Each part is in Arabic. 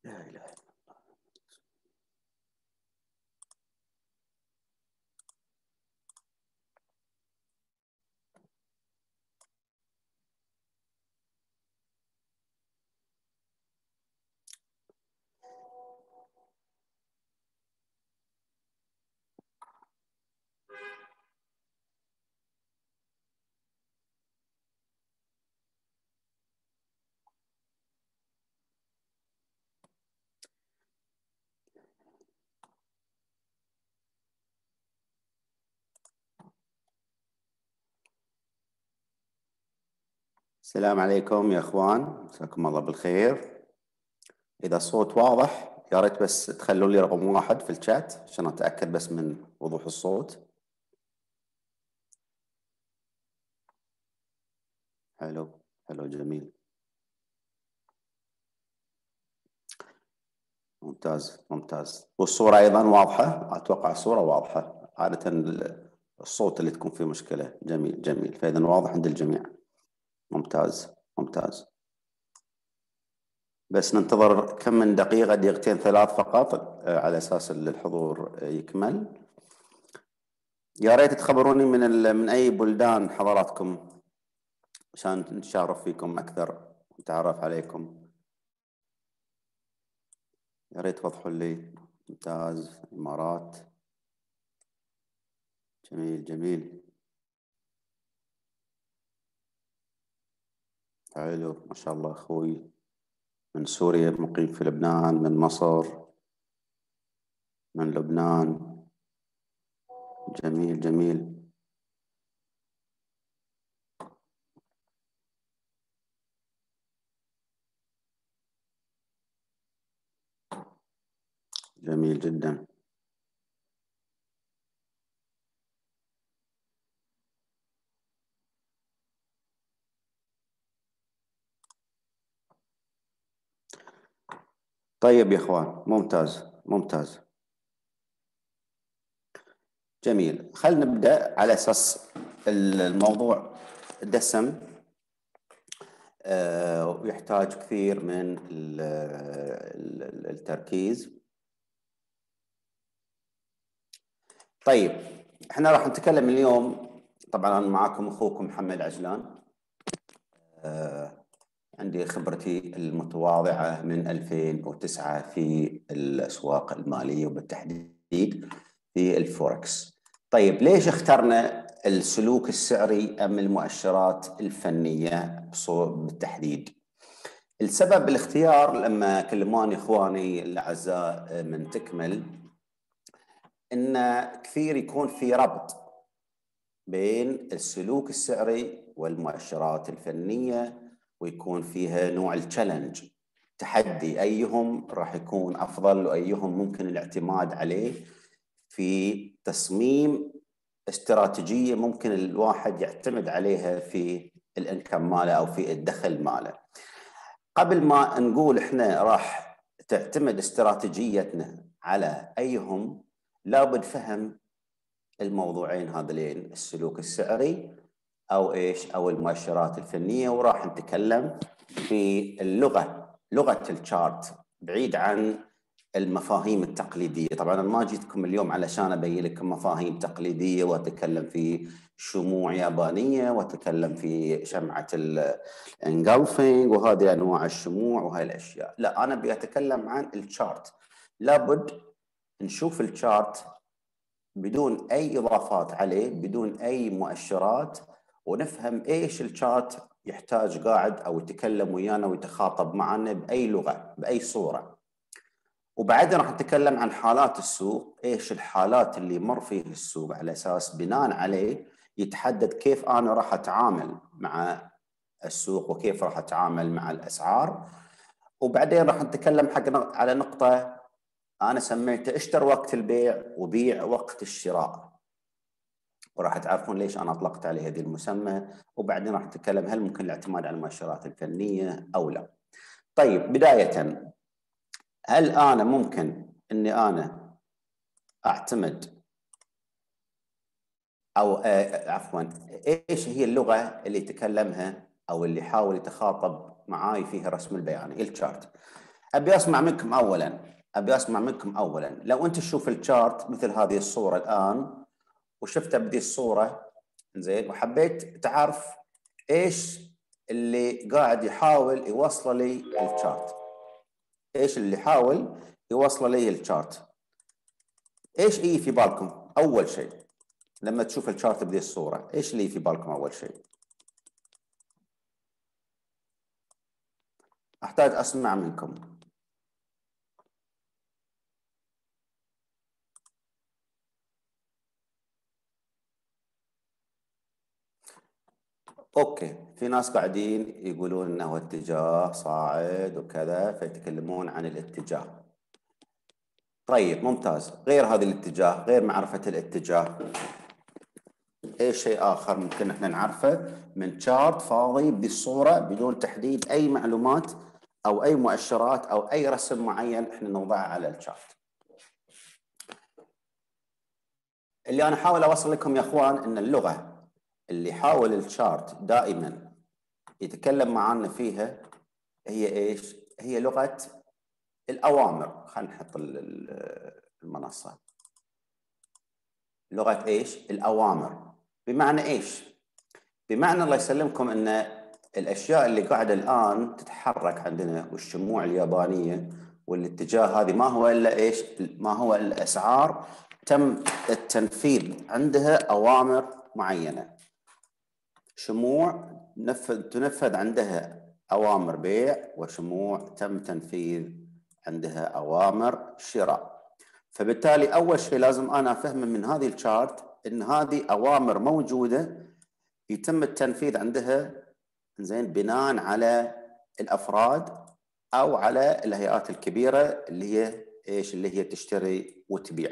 لا إله إلا الله. السلام عليكم يا اخوان، مساكم الله بالخير. اذا الصوت واضح يا ريت بس تخلوا لي رقم 1 في الشات عشان اتاكد بس من وضوح الصوت. حلو حلو جميل ممتاز ممتاز. والصورة ايضا واضحة؟ اتوقع الصورة واضحة. عادة الصوت اللي تكون فيه مشكلة. جميل جميل، فاذا واضح عند الجميع. ممتاز ممتاز. بس ننتظر كم من دقيقة، دقيقتين 3 فقط، على اساس الحضور يكمل. يا ريت تخبروني من أي بلدان حضراتكم عشان نتشارف فيكم أكثر ونتعرف عليكم. يا ريت توضحوا لي. ممتاز. الإمارات. جميل جميل. حلو ما شاء الله. أخوي من سوريا، مقيم في لبنان، من مصر، من لبنان. جميل جميل. جميل جدا. طيب يا إخوان، ممتاز ممتاز. جميل، خلينا نبدأ على أساس الموضوع دسم ويحتاج كثير من التركيز. طيب، احنا راح نتكلم اليوم. طبعا أنا معكم أخوكم محمد عجلان. عندي خبرتي المتواضعة من 2009 في الأسواق المالية وبالتحديد في الفوركس. طيب، ليش اخترنا السلوك السعري أم المؤشرات الفنية بالتحديد؟ السبب الاختيار لما كلموني إخواني الأعزاء من تكمل، إن كثير يكون في ربط بين السلوك السعري والمؤشرات الفنية، ويكون فيها نوع التشالنج، تحدي، أيهم راح يكون أفضل وأيهم ممكن الاعتماد عليه في تصميم استراتيجية ممكن الواحد يعتمد عليها في الانكم ماله أو في الدخل ماله. قبل ما نقول إحنا راح تعتمد استراتيجيتنا على أيهم، لابد فهم الموضوعين هذين، السلوك السعري أو إيش أو المؤشرات الفنية. وراح نتكلم في لغة الشارت بعيد عن المفاهيم التقليدية. طبعا أنا ما جيتكم اليوم علشان أبين لكم مفاهيم تقليدية وأتكلم في شموع يابانية وأتكلم في شمعة الانجلفينج وهذه أنواع الشموع وهاي الأشياء. لا، أنا بأتكلم عن الشارت. لابد نشوف الشارت بدون أي إضافات عليه، بدون أي مؤشرات، ونفهم إيش الشارت يحتاج قاعد أو يتكلم ويانا ويتخاطب معنا بأي لغة بأي صورة. وبعدين راح نتكلم عن حالات السوق، إيش الحالات اللي مر فيه السوق، على أساس بناء عليه يتحدد كيف أنا راح أتعامل مع السوق وكيف راح أتعامل مع الأسعار. وبعدين راح نتكلم على نقطة أنا سميتها اشتر وقت البيع وبيع وقت الشراء، وراح تعرفون ليش أنا أطلقت عليه هذه المسمى. وبعدين راح نتكلم هل ممكن الاعتماد على المؤشرات الفنية أو لا. طيب، بداية، هل أنا ممكن أني أنا أعتمد أو عفوا، إيش هي اللغة اللي يتكلمها أو اللي يحاول يتخاطب معاي فيها رسم البياني الشارت؟ ابي اسمع منكم اولا لو انت تشوف الشارت مثل هذه الصوره الان وشفتها بهذه الصوره زين وحبيت تعرف ايش اللي قاعد يحاول يوصل لي الشارت، ايش اللي يحاول يوصل لي الشارت، ايش يجي في بالكم اول شيء لما تشوف الشارت بهذه الصوره؟ ايش اللي في بالكم اول شيء؟ احتاج اسمع منكم. اوكي، في ناس قاعدين يقولون انه اتجاه صاعد وكذا فيتكلمون عن الاتجاه. طيب ممتاز، غير هذا الاتجاه، غير معرفة الاتجاه، ايش شيء اخر ممكن احنا نعرفه من شارت فاضي بالصورة بدون تحديد اي معلومات او اي مؤشرات او اي رسم معين احنا نوضعه على الشارت؟ اللي انا احاول اوصل لكم يا اخوان ان اللغة اللي يحاول الشارت دائما يتكلم معنا فيها هي ايش؟ هي لغة الأوامر. خلينا نحط المنصة. لغة ايش؟ الأوامر. بمعنى ايش؟ بمعنى الله يسلمكم ان الاشياء اللي قاعدة الآن تتحرك عندنا والشموع اليابانية والاتجاه هذه ما هو الا ايش؟ ما هو الا اسعار تم التنفيذ عندها أوامر معينة. شموع تنفذ عندها أوامر بيع، وشموع تم تنفيذ عندها أوامر شراء. فبالتالي أول شيء لازم أنا أفهمه من هذه الشارت إن هذه أوامر موجودة يتم التنفيذ عندها زين بناء على الأفراد أو على الهيئات الكبيرة اللي هي إيش؟ اللي هي تشتري وتبيع،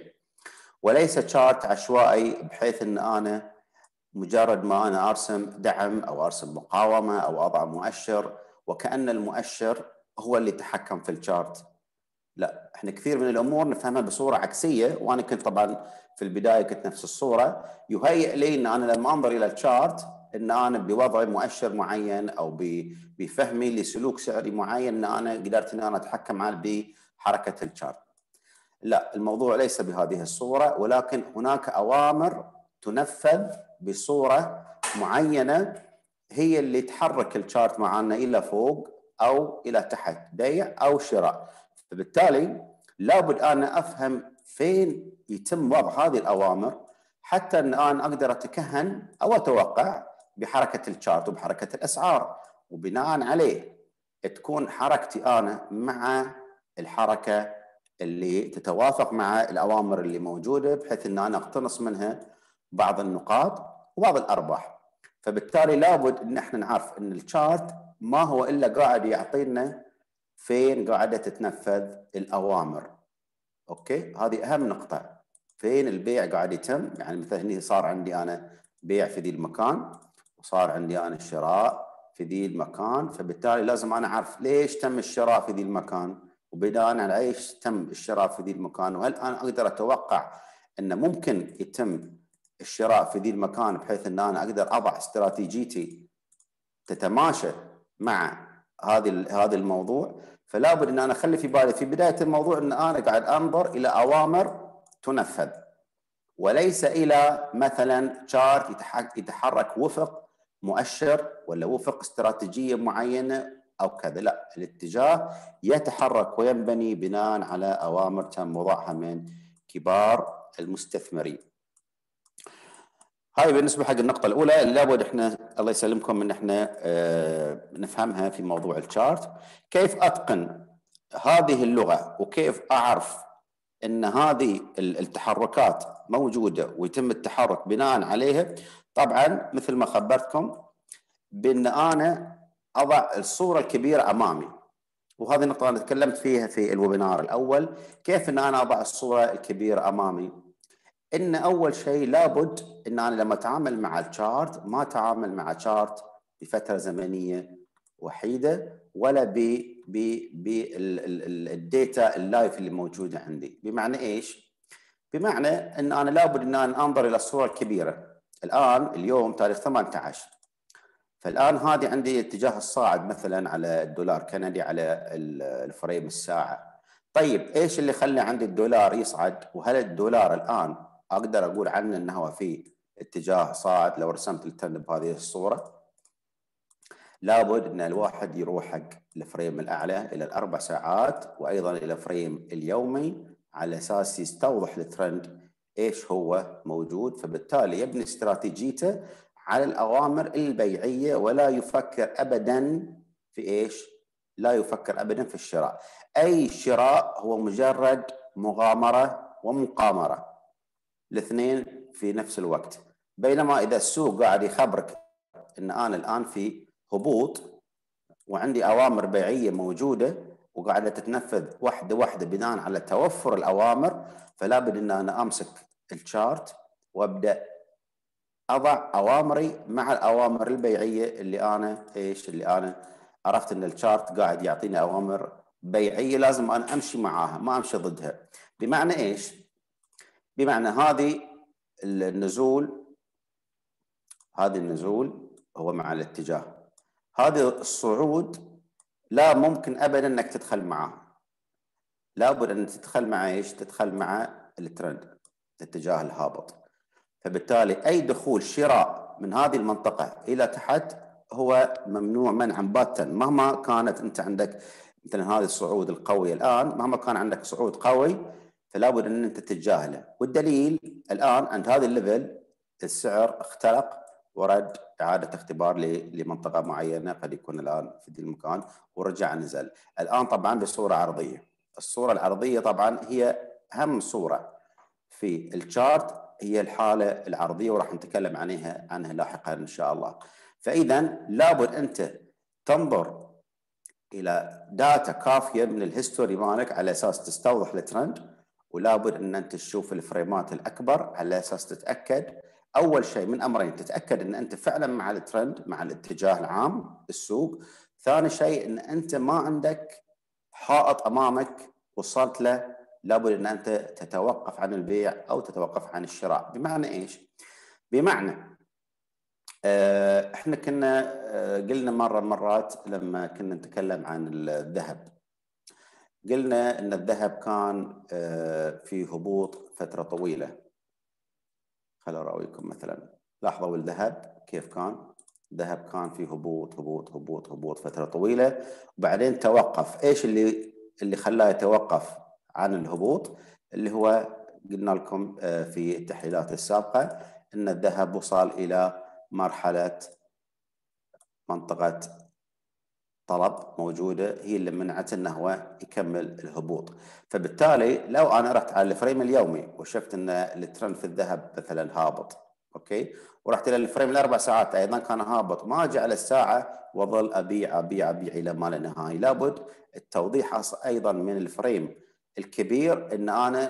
وليس شارت عشوائي بحيث إن أنا مجرد ما أنا أرسم دعم أو أرسم مقاومة أو أضع مؤشر وكأن المؤشر هو اللي يتحكم في الشارت. لا، احنا كثير من الامور نفهمها بصوره عكسيه، وانا كنت طبعا في البدايه كنت نفس الصوره. يهيئ لي ان انا لما انظر الى الشارت ان انا بوضع مؤشر معين او بفهمي لسلوك سعري معين ان انا قدرت ان انا اتحكم بحركه الشارت. لا، الموضوع ليس بهذه الصوره، ولكن هناك اوامر تنفذ بصوره معينه هي اللي تحرك الشارت معنا الى فوق او الى تحت، بيع او شراء. فبالتالي لابد انا افهم فين يتم وضع هذه الاوامر حتى ان انا اقدر اتكهن او اتوقع بحركه الشارت وبحركه الاسعار، وبناء عليه تكون حركتي انا مع الحركه اللي تتوافق مع الاوامر اللي موجوده، بحيث ان انا اقتنص منها بعض النقاط وبعض الارباح. فبالتالي لابد ان احنا نعرف ان الشارت ما هو الا قاعد يعطينا فين قاعده تتنفذ الاوامر. اوكي، هذه اهم نقطه. فين البيع قاعد يتم؟ يعني مثلا هنا صار عندي انا بيع في ذي المكان وصار عندي انا الشراء في ذي المكان، فبالتالي لازم انا اعرف ليش تم الشراء في ذي المكان وبناء على ايش تم الشراء في ذي المكان، وهل انا اقدر اتوقع ان ممكن يتم الشراء في ذي المكان بحيث ان انا اقدر اضع استراتيجيتي تتماشى مع هذا الموضوع. فلا بد ان انا اخلي في بالي في بدايه الموضوع ان انا قاعد انظر الى اوامر تنفذ، وليس الى مثلا شارت يتحرك وفق مؤشر ولا وفق استراتيجيه معينه او كذا. لا، الاتجاه يتحرك وينبني بناء على اوامر تم وضعها من كبار المستثمرين. هاي بالنسبه حق النقطه الاولى اللي لابد احنا الله يسلمكم ان احنا نفهمها في موضوع الشارت. كيف اتقن هذه اللغه وكيف اعرف ان هذه التحركات موجوده ويتم التحرك بناء عليها؟ طبعا مثل ما خبرتكم بان انا اضع الصوره الكبيره امامي، وهذه النقطه انا تكلمت فيها في الويبينار الاول. كيف ان انا اضع الصوره الكبيره امامي؟ ان اول شيء لابد ان انا لما اتعامل مع الشارت ما اتعامل مع شارت بفتره زمنيه وحيده ولا بالديتا اللايف اللي موجوده عندي. بمعنى ايش؟ بمعنى ان انا لابد ان انا انظر الى الصوره الكبيره. الان اليوم تاريخ 18، فالآن هذه عندي اتجاه الصاعد مثلا على الدولار كندي على الفريم الساعة. طيب ايش اللي خلى عندي الدولار يصعد؟ وهل الدولار الآن أقدر أقول عنه أنه هو في اتجاه صاعد لو رسمت الترند بهذه الصورة؟ لابد أن الواحد يروح حق الفريم الأعلى إلى ال4 ساعات وأيضا إلى الفريم اليومي على أساس يستوضح الترند إيش هو موجود، فبالتالي يبني استراتيجيته على الأوامر البيعية ولا يفكر أبدا في إيش؟ لا يفكر أبدا في الشراء. أي شراء هو مجرد مغامرة ومقامرة، الاثنين في نفس الوقت. بينما إذا السوق قاعد يخبرك أن أنا الآن في هبوط وعندي أوامر بيعية موجودة وقاعدة تتنفذ واحدة واحدة بناء على توفر الأوامر، فلا بد أن أنا أمسك الشارت وأبدأ أضع أوامري مع الأوامر البيعية اللي أنا عرفت أن الشارت قاعد يعطيني أوامر بيعية لازم أنا أمشي معاها ما أمشي ضدها. بمعنى إيش؟ بمعنى هذه النزول هو مع الاتجاه، هذا الصعود لا ممكن ابدا انك تدخل معاه، لابد ان تدخل مع ايش؟ تدخل مع الترند الاتجاه الهابط. فبالتالي اي دخول شراء من هذه المنطقه الى تحت هو ممنوع منعا باتا، مهما كانت انت عندك مثلا هذا الصعود القوي الان، مهما كان عندك صعود قوي فلا بد ان انت تتجاهله. والدليل الان عند هذا الليفل السعر اخترق ورد إعادة اختبار لمنطقة معينة قد يكون الآن في ذي المكان ورجع نزل. الآن طبعا بصورة عرضية، الصورة العرضية طبعا هي أهم صورة في الشارت، هي الحالة العرضية وراح نتكلم عنها لاحقا إن شاء الله. فإذا لابد أنت تنظر إلى داتا كافية من الهيستوري مالك على أساس تستوضح الترند، ولابد أن أنت تشوف الفريمات الأكبر على أساس تتأكد أول شيء من أمرين: تتأكد أن أنت فعلا مع الترند مع الاتجاه العام السوق، ثاني شيء أن أنت ما عندك حائط أمامك وصلت له لابد أن أنت تتوقف عن البيع أو تتوقف عن الشراء. بمعنى إيش؟ بمعنى احنا كنا قلنا مرة مرات لما كنا نتكلم عن الذهب، قلنا ان الذهب كان في هبوط فترة طويلة. خلوا اراويكم مثلا، لاحظوا الذهب كيف كان، الذهب كان في هبوط هبوط هبوط هبوط فترة طويلة وبعدين توقف. ايش اللي خلاه يتوقف عن الهبوط؟ اللي هو قلنا لكم في التحليلات السابقة ان الذهب وصل الى مرحلة منطقة طلب موجودة هي اللي منعت انه هو يكمل الهبوط. فبالتالي لو انا رحت على الفريم اليومي وشفت ان الترند في الذهب مثلا هابط، اوكي، ورحت الى الفريم ال4 ساعات ايضا كان هابط، ما اجي على الساعة واظل ابيع ابيع ابيع الى ما لا نهاية. لابد التوضيح ايضا من الفريم الكبير ان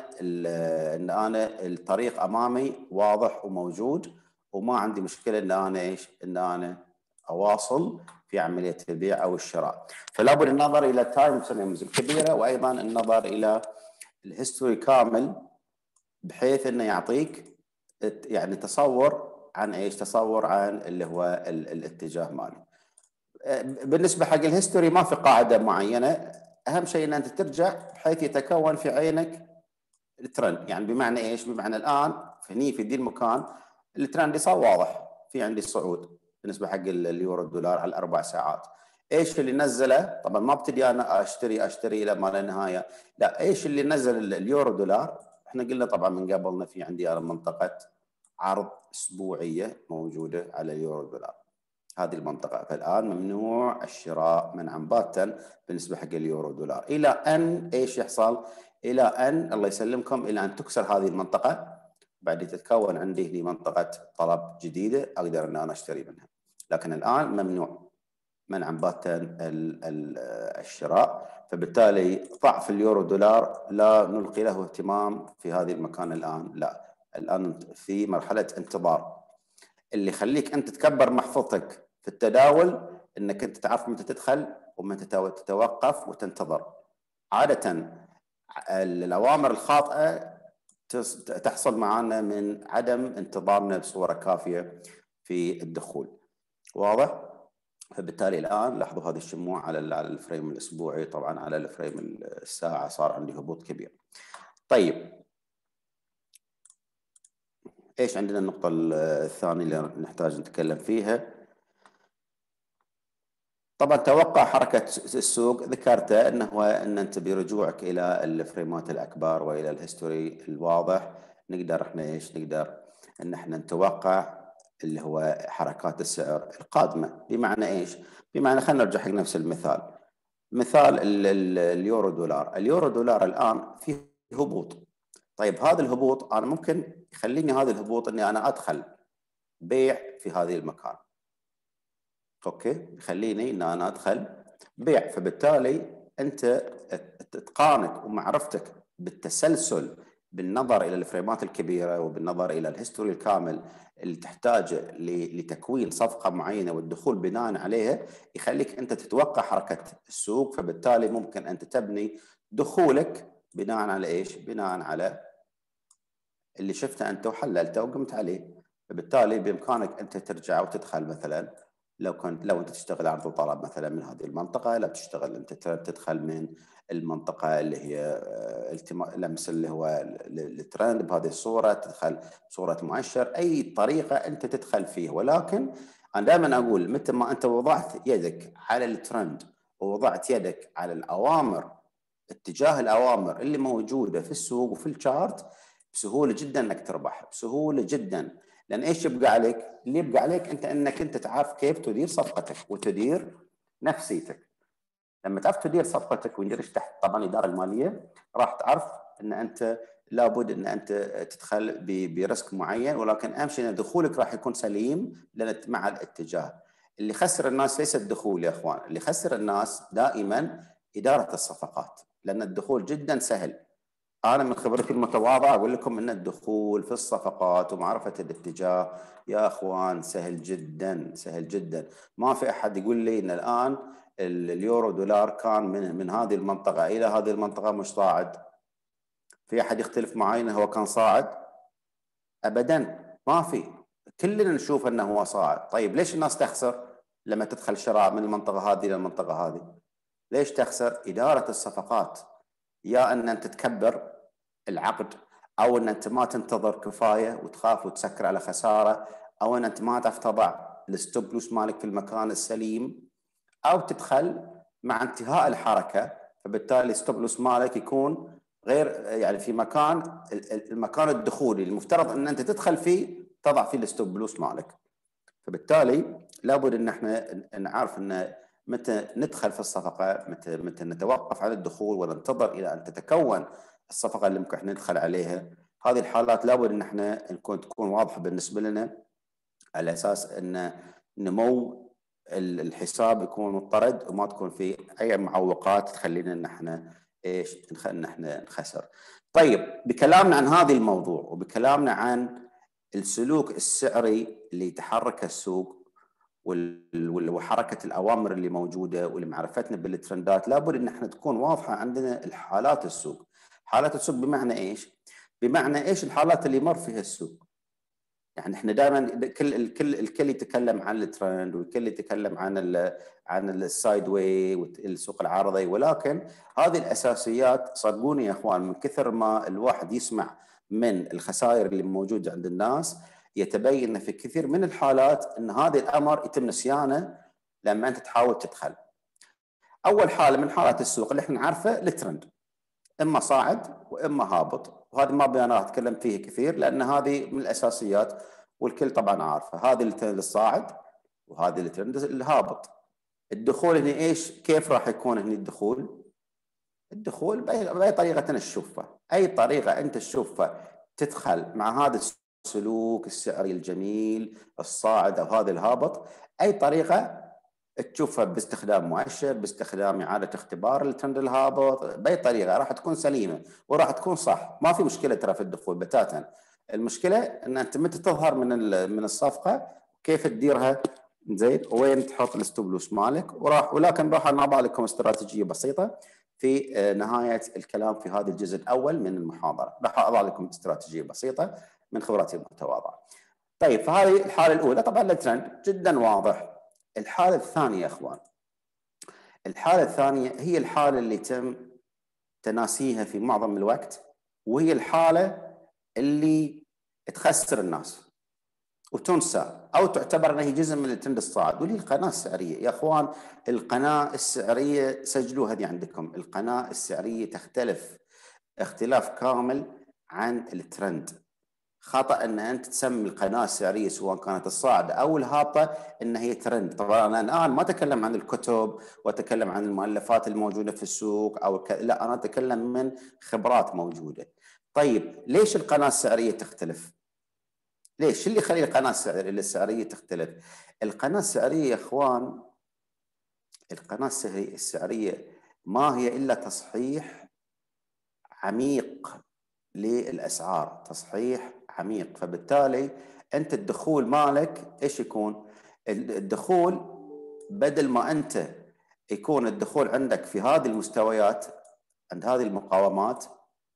انا الطريق امامي واضح وموجود وما عندي مشكلة ان انا اواصل في عملية البيع أو الشراء. فلا بد النظر إلى تايم فريمز الكبيرة وأيضا النظر إلى الهيستوري كامل بحيث أنه يعطيك يعني تصور عن إيش؟ تصور عن اللي هو الاتجاه مالي. بالنسبة حق الهيستوري ما في قاعدة معينة، أهم شيء أن أنت ترجع بحيث يتكون في عينك الترند. يعني بمعنى إيش؟ بمعنى الآن في ذي المكان الترند صار واضح، في عندي الصعود بالنسبه حق اليورو الدولار على ال4 ساعات. ايش اللي نزله؟ طبعا ما ابتدي انا اشتري الى ما لا نهايه، لا، ايش اللي نزل اليورو دولار؟ احنا قلنا طبعا من قبل في عندي انا منطقه عرض اسبوعيه موجوده على اليورو دولار، هذه المنطقه. فالان ممنوع الشراء منعا باتا بالنسبه حق اليورو دولار الى ان ايش يحصل؟ الى ان الله يسلمكم الى ان تكسر هذه المنطقه، بعد تتكون عندي هنا منطقه طلب جديده اقدر ان انا اشتري منها. لكن الآن ممنوع منعا باتا الشراء. فبالتالي ضعف اليورو دولار لا نلقي له اهتمام في هذه المكان الآن، لا، الآن في مرحلة انتظار. اللي يخليك أنت تكبر محفظتك في التداول أنك أنت تعرف متى تدخل ومتى تتوقف وتنتظر. عادة الأوامر الخاطئة تحصل معنا من عدم انتظارنا بصورة كافية في الدخول. واضح؟ فبالتالي الان لاحظوا هذا الشموع على الفريم الاسبوعي، طبعا على الفريم الساعه صار عندي هبوط كبير. طيب ايش عندنا النقطه الثانيه اللي نحتاج نتكلم فيها؟ طبعا توقع حركة السوق ذكرته ان انت برجوعك الى الفريمات الاكبر والى الهيستوري الواضح نقدر احنا ايش نقدر ان احنا نتوقع اللي هو حركات السعر القادمة. بمعنى ايش؟ بمعنى خلينا نرجع حق نفس المثال، مثال اليورو دولار. اليورو دولار الان فيه هبوط. طيب هذا الهبوط انا ممكن يخليني هذا الهبوط اني انا ادخل بيع في هذه المكان، اوكي، يخليني ان انا ادخل بيع. فبالتالي انت اتقانك ومعرفتك بالتسلسل بالنظر الى الفريمات الكبيره وبالنظر الى الهيستوري الكامل اللي تحتاجه لتكوين صفقه معينه والدخول بناء عليها يخليك انت تتوقع حركه السوق. فبالتالي ممكن انت تبني دخولك بناء على ايش؟ بناء على اللي شفته انت وحللته وقمت عليه. فبالتالي بامكانك انت ترجع وتدخل مثلا لو انت تشتغل عرض وطلب مثلا من هذه المنطقه، لو تشتغل انت تدخل من المنطقه اللي هي لمس اللي هو الترند بهذه الصوره، تدخل صوره مؤشر، اي طريقه انت تدخل فيها. ولكن انا دائما اقول متى ما انت وضعت يدك على الترند ووضعت يدك على الاوامر، اتجاه الاوامر اللي موجوده في السوق وفي الشارت، بسهوله جدا انك تربح، بسهوله جدا. لان ايش يبقى عليك؟ اللي يبقى عليك انت انك انت تعرف كيف تدير صفقتك وتدير نفسيتك. لما تعرف تدير صفقتك ويندرج تحت طبعا الاداره الماليه، راح تعرف ان انت لابد ان انت تدخل بريسك معين، ولكن اهم شيء ان دخولك راح يكون سليم لان مع الاتجاه. اللي يخسر الناس ليس الدخول يا اخوان، اللي يخسر الناس دائما اداره الصفقات، لان الدخول جدا سهل. أنا من خبرتي المتواضعة أقول لكم أن الدخول في الصفقات ومعرفة الاتجاه يا أخوان سهل جدا، سهل جدا. ما في أحد يقول لي أن الآن اليورو دولار كان من هذه المنطقة إلى هذه المنطقة مش صاعد. في أحد يختلف معي أنه هو كان صاعد؟ أبدا ما في، كلنا نشوف أنه هو صاعد. طيب ليش الناس تخسر لما تدخل شراء من المنطقة هذه إلى المنطقة هذه؟ ليش تخسر؟ إدارة الصفقات. يا أن أنت تكبر العقد، او ان انت ما تنتظر كفايه وتخاف وتسكر على خساره، او ان انت ما تعرف تضع الستوب لوس مالك في المكان السليم، او تدخل مع انتهاء الحركه. فبالتالي الستوب لوس مالك يكون غير يعني في مكان المكان الدخولي المفترض ان انت تدخل فيه تضع فيه الستوب لوس مالك. فبالتالي لابد ان احنا نعرف ان متى ندخل في الصفقه، متى نتوقف عن الدخول وننتظر الى ان تتكون الصفقه اللي ممكن احنا ندخل عليها. هذه الحالات لابد ان احنا تكون واضحه بالنسبه لنا، على اساس ان نمو الحساب يكون مضطرد وما تكون في اي معوقات تخلينا ان احنا ايش؟ ان احنا نخسر. طيب بكلامنا عن هذا الموضوع وبكلامنا عن السلوك السعري اللي يتحرك السوق وحركه الاوامر اللي موجوده ولمعرفتنا بالترندات، لابد ان احنا تكون واضحه عندنا الحالات السوق. حالات السوق بمعنى ايش؟ بمعنى ايش الحالات اللي يمر فيها السوق. يعني احنا دائما الكل يتكلم عن الترند والكل يتكلم عن السايد واي والسوق العارضي، ولكن هذه الاساسيات صدقوني يا اخوان من كثر ما الواحد يسمع من الخسائر اللي موجوده عند الناس يتبين في كثير من الحالات ان هذا الامر يتم نسيانه لما انت تحاول تدخل. اول حاله من حالات السوق اللي احنا نعرفه الترند، اما صاعد واما هابط، وهذه ما انا اتكلم فيه كثير لان هذه من الاساسيات والكل طبعا عارفه. هذه الترند الصاعد وهذه الترند الهابط. الدخول هنا ايش؟ كيف راح يكون هنا الدخول؟ الدخول باي طريقه نشوفها، اي طريقه انت تشوفها تدخل مع هذا السلوك السعري الجميل الصاعد او هذا الهابط، اي طريقه تشوفها باستخدام مؤشر، باستخدام اعاده اختبار الترند الهابط، باي طريقه راح تكون سليمه وراح تكون صح، ما في مشكله ترى في الدخول بتاتا. المشكله ان انت متى تظهر من الصفقه كيف تديرها زين، وين تحط الستوب لوس مالك ولكن راح اضع لكم استراتيجيه بسيطه في نهايه الكلام في هذا الجزء الاول من المحاضره، راح اضع لكم استراتيجيه بسيطه من خبرتي المتواضعه. طيب فهذه الحاله الاولى. طبعا الترند جدا واضح، الحالة الثانية يا اخوان، الحالة الثانية هي الحالة اللي تم تناسيها في معظم الوقت، وهي الحالة اللي تخسر الناس وتنسى او تعتبر انها هي جزء من الترند الصاعد، واللي القناة السعرية. يا اخوان القناة السعرية سجلوا هذه عندكم، القناة السعرية تختلف اختلاف كامل عن الترند. خطأ ان انت تسمي القناة السعرية سواء كانت الصاعدة او الهابطة ان هي ترند. طبعا انا الان ما اتكلم عن الكتب واتكلم عن المؤلفات الموجودة في السوق لا، انا اتكلم من خبرات موجودة. طيب ليش القناة السعرية تختلف؟ ليش؟ اللي يخلي القناة السعرية تختلف؟ القناة السعرية يا اخوان، القناة السعرية ما هي الا تصحيح عميق للأسعار، تصحيح عميق. فبالتالي أنت الدخول مالك إيش يكون؟ الدخول بدل ما أنت يكون الدخول عندك في هذه المستويات عند هذه المقاومات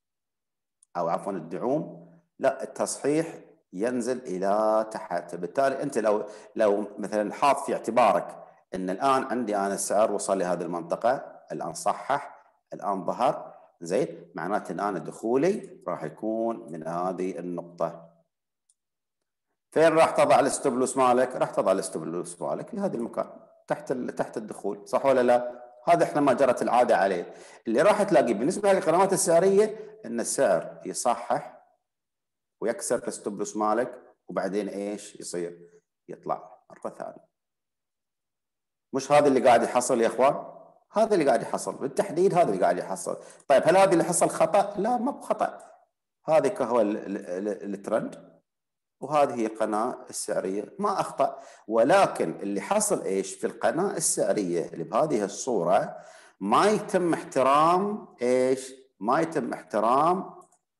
أو عفوا الدعوم، لا، التصحيح ينزل إلى تحت. بالتالي أنت لو مثلا حاط في اعتبارك أن الآن عندي أنا السعر وصل لهذه المنطقة، الآن صحح، الآن ظهر زين، معناته الآن دخولي راح يكون من هذه النقطة. فين راح تضع الستوب لوس مالك؟ راح تضع الستوب لوس مالك في هذا المكان تحت الدخول، صح ولا لا؟ هذا احنا ما جرت العادة عليه. اللي راح تلاقيه بالنسبة للقنوات السعرية ان السعر يصحح ويكسر الستوب لوس مالك، وبعدين ايش يصير؟ يطلع مرة ثانية. مش هذا اللي قاعد يحصل يا اخوان؟ هذا اللي قاعد يحصل بالتحديد، هذا اللي قاعد يحصل. طيب هل هذا اللي حصل خطأ؟ لا، ما بخطأ، هذا هو الترند، وهذه هي القناة السعرية، ما أخطأ. ولكن اللي حصل إيش في القناة السعرية اللي بهذه الصورة، ما يتم احترام إيش؟ ما يتم احترام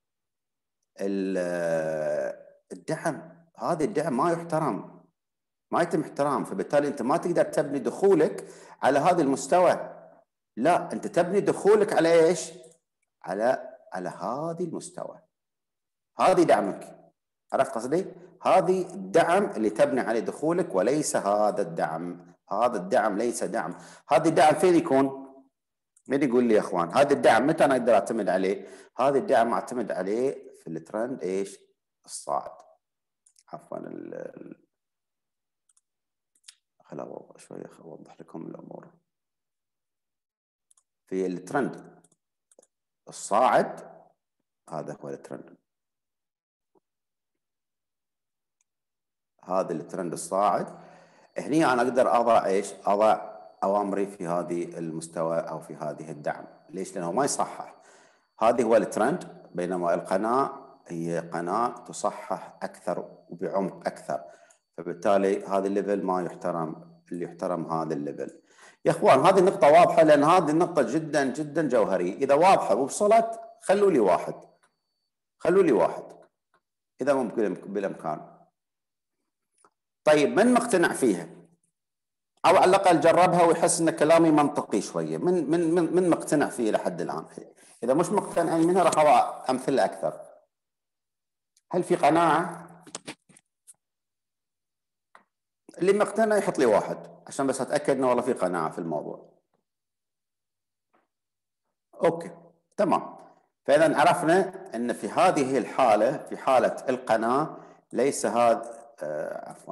الدعم. هذا الدعم ما يحترم، ما يتم احترام. فبالتالي أنت ما تقدر تبني دخولك على هذا المستوى، لا، أنت تبني دخولك على إيش؟ على هذه المستوى، هذه دعمك. عرفت قصدي؟ هذه الدعم اللي تبني عليه دخولك، وليس هذا الدعم. هذا الدعم ليس دعم. هذا الدعم فين يكون؟ مين يقول لي يا اخوان هذا الدعم متى انا اقدر اعتمد عليه؟ هذا الدعم اعتمد عليه في الترند ايش؟ الصاعد. عفوا خليني شويه اوضح لكم الامور. في الترند الصاعد، هذا هو الترند، هذا الترند الصاعد. هني انا اقدر اضع ايش؟ اضع اوامري في هذه المستوى او في هذه الدعم. ليش؟ لانه ما يصحح. هذه هو الترند، بينما القناه هي قناه تصحح اكثر وبعمق اكثر. فبالتالي هذا الليفل ما يحترم، اللي يحترم هذا الليفل. يا اخوان هذه النقطه واضحه، لان هذه النقطه جدا جدا جوهريه. اذا واضحه ووصلت خلوا لي واحد، خلوا لي واحد اذا ممكن بالامكان. طيب من مقتنع فيها او على الاقل جربها ويحس ان كلامي منطقي شويه؟ من مقتنع فيه لحد الان؟ اذا مش مقتنعين منها راح اضع امثله اكثر. هل في قناعه؟ اللي مقتنع يحط لي واحد عشان بس اتاكد انه والله في قناعه في الموضوع. اوكي تمام. فاذا عرفنا ان في هذه الحاله، في حاله القناه، ليس هذا عفوا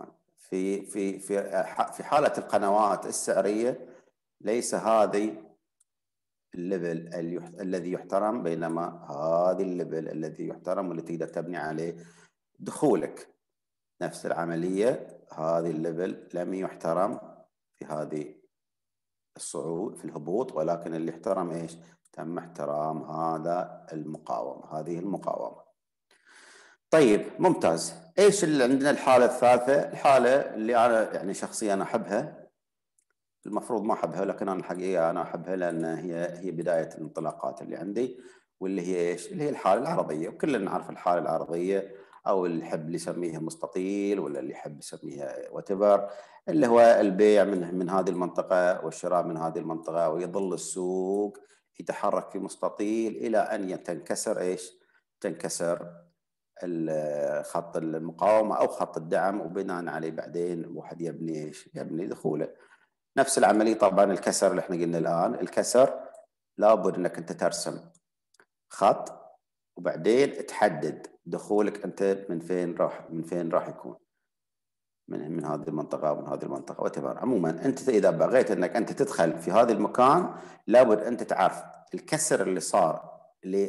في حاله القنوات السعريه ليس هذه الليفل الذي يحترم، بينما هذا الليفل الذي يحترم واللي تقدر تبني عليه دخولك. نفس العملية، هذه الليفل لم يحترم في هذه الصعود في الهبوط، ولكن اللي احترم ايش؟ تم احترام هذا المقاومة، هذه المقاومة. طيب ممتاز. ايش اللي عندنا الحالة الثالثة؟ الحالة اللي انا يعني شخصيا احبها، المفروض ما احبها لكن انا الحقيقه انا احبها، لان هي بدايه الانطلاقات اللي عندي، واللي هي ايش؟ اللي هي الحاله العرضيه. وكلنا نعرف الحاله العرضيه، او اللي يحب يسميها مستطيل ولا اللي يحب يسميها واتيفر، اللي هو البيع من هذه المنطقه والشراء من هذه المنطقه، ويظل السوق يتحرك في مستطيل الى ان تنكسر ايش؟ تنكسر خط المقاومه او خط الدعم، وبناء عليه بعدين واحد يبني ايش؟ يبني دخوله. نفس العمليه طبعا الكسر اللي احنا قلنا الان، الكسر لابد انك انت ترسم خط وبعدين تحدد دخولك انت من فين راح يكون، من هذه المنطقة ومن هذه المنطقة وتبار. عموما أنت إذا بغيت أنك أنت تدخل في هذا المكان لابد أنت تعرف الكسر اللي صار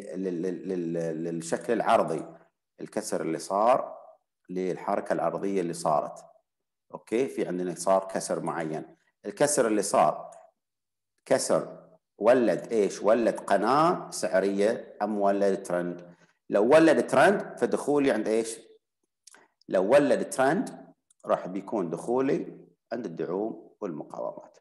للشكل العرضي، الكسر اللي صار للحركة العرضية اللي صارت. أوكي، في عندنا صار كسر معين، الكسر اللي صار كسر ولد إيش؟ ولد قناة سعرية أم ولد ترند؟ لو ولد ترند فدخولي عند إيش؟ لو ولد ترند راح بيكون دخولي عند الدعوم والمقاومات،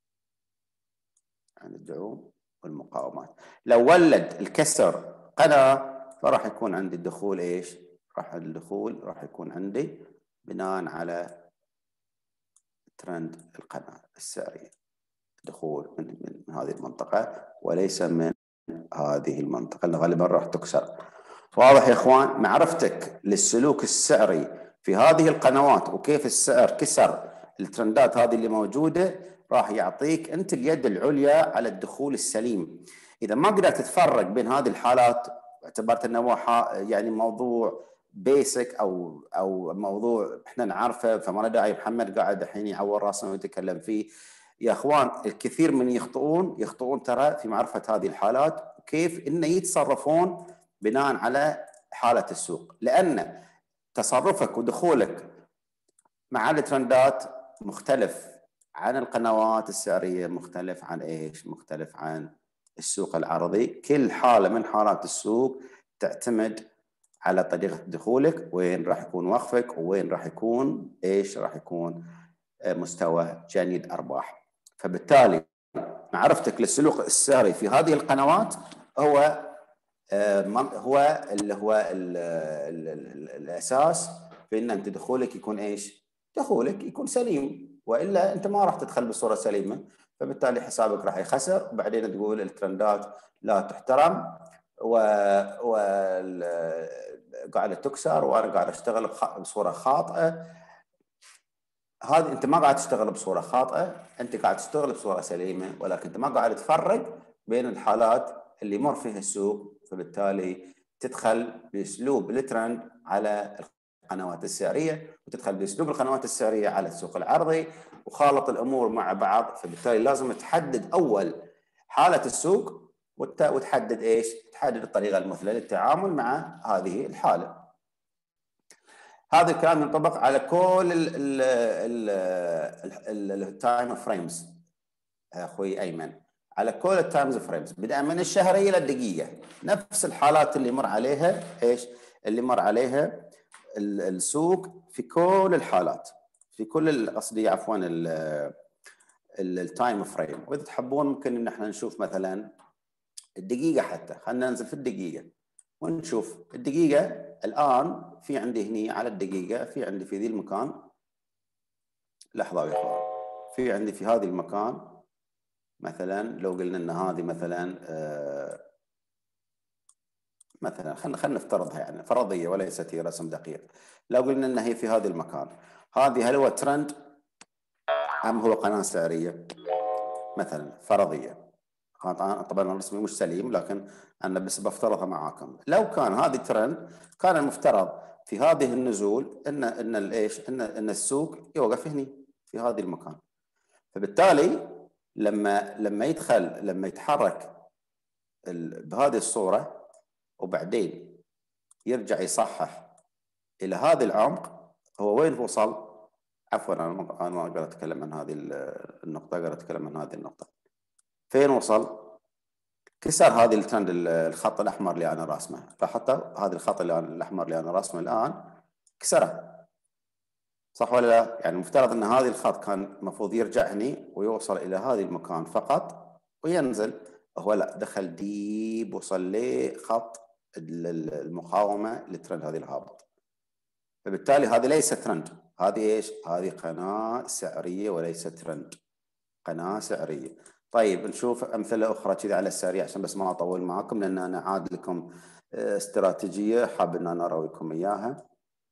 عند الدعوم والمقاومات. لو ولد الكسر قناة فراح يكون عندي الدخول ايش؟ الدخول راح يكون عندي بناء على ترند القناة السعرية، دخول من هذه المنطقة وليس من هذه المنطقة اللي غالبا راح تكسر. واضح يا اخوان؟ معرفتك للسلوك السعري في هذه القنوات وكيف السعر كسر الترندات هذه اللي موجودة راح يعطيك انت اليد العليا على الدخول السليم. اذا ما قدرت تفرق بين هذه الحالات، اعتبرت انه يعني موضوع بيسك او موضوع احنا نعرفه، فما له داعي محمد قاعد الحين يعور راسنا ويتكلم فيه. يا اخوان الكثير من يخطئون ترى في معرفة هذه الحالات وكيف انه يتصرفون بناء على حالة السوق، لأن تصرفك ودخولك مع الترندات مختلف عن القنوات السعرية، مختلف عن إيش؟ مختلف عن السوق العرضي. كل حالة من حالات السوق تعتمد على طريقة دخولك، وين راح يكون وقفك، وين راح يكون إيش؟ راح يكون مستوى جني أرباح. فبالتالي معرفتك للسلوك السعري في هذه القنوات هو اللي هو الاساس في ان انت دخولك يكون ايش؟ دخولك يكون سليم، والا انت ما راح تدخل بصوره سليمه، فبالتالي حسابك راح يخسر، وبعدين تقول الترندات لا تحترم قاعده تكسر وانا قاعد اشتغل بصوره خاطئه. هذه انت ما قاعد تشتغل بصوره خاطئه، انت قاعد تشتغل بصوره سليمه، ولكن انت ما قاعد تفرق بين الحالات اللي يمر فيها السوق، فبالتالي تدخل باسلوب الترند على القنوات السعريه، وتدخل باسلوب القنوات السعريه على السوق العرضي، وخالط الامور مع بعض. فبالتالي لازم تحدد اول حاله السوق وتحدد ايش؟ تحدد الطريقه المثلى للتعامل مع هذه الحاله. هذا الكلام ينطبق على كل التايم فريمز اخوي ايمن، على كل التايمز فريمز بدءا من الشهريه للدقيقه. نفس الحالات اللي يمر عليها ايش؟ اللي يمر عليها السوق في كل الحالات، في كل قصدي عفوا التايم فريم. واذا تحبون ممكن ان احنا نشوف مثلا الدقيقه، حتى خلينا ننزل في الدقيقه ونشوف الدقيقه. الان في عندي هني على الدقيقه، في عندي في ذي المكان، لحظه يا اخوان، في عندي في هذا المكان مثلا لو قلنا ان هذه مثلا خلينا نفترضها يعني فرضيه وليست هي رسم دقيق. لو قلنا ان هي في هذا المكان، هذه هل هو ترند ام هو قناه سعريه؟ مثلا فرضيه، طبعا الرسمي مش سليم لكن انا بس بفترضها معاكم. لو كان هذه ترند كان المفترض في هذه النزول ان الايش؟ ان السوق يوقف هني في هذا المكان. فبالتالي لما يتحرك بهذه الصوره وبعدين يرجع يصحح الى هذا العمق، هو وين وصل؟ عفوا انا ما اقدر اتكلم عن هذه النقطه، اقدر اتكلم عن هذه النقطه. فين وصل؟ كسر هذه الترند، الخط الاحمر اللي انا راسمه، لاحظت هذا الخط الاحمر اللي انا راسمه الان كسره، صح ولا لا؟ يعني المفترض ان هذا الخط كان المفروض يرجع هني ويوصل الى هذا المكان فقط وينزل، هو لا، دخل ديب، وصل لخط المقاومه للترند هذه الهابط. فبالتالي هذه ليست ترند، هذه ايش؟ هذه قناه سعريه وليست ترند، قناه سعريه. طيب نشوف امثله اخرى كذا على السريع عشان بس ما اطول معاكم، لان انا عاد لكم استراتيجية حاب ان انا اراويكم اياها.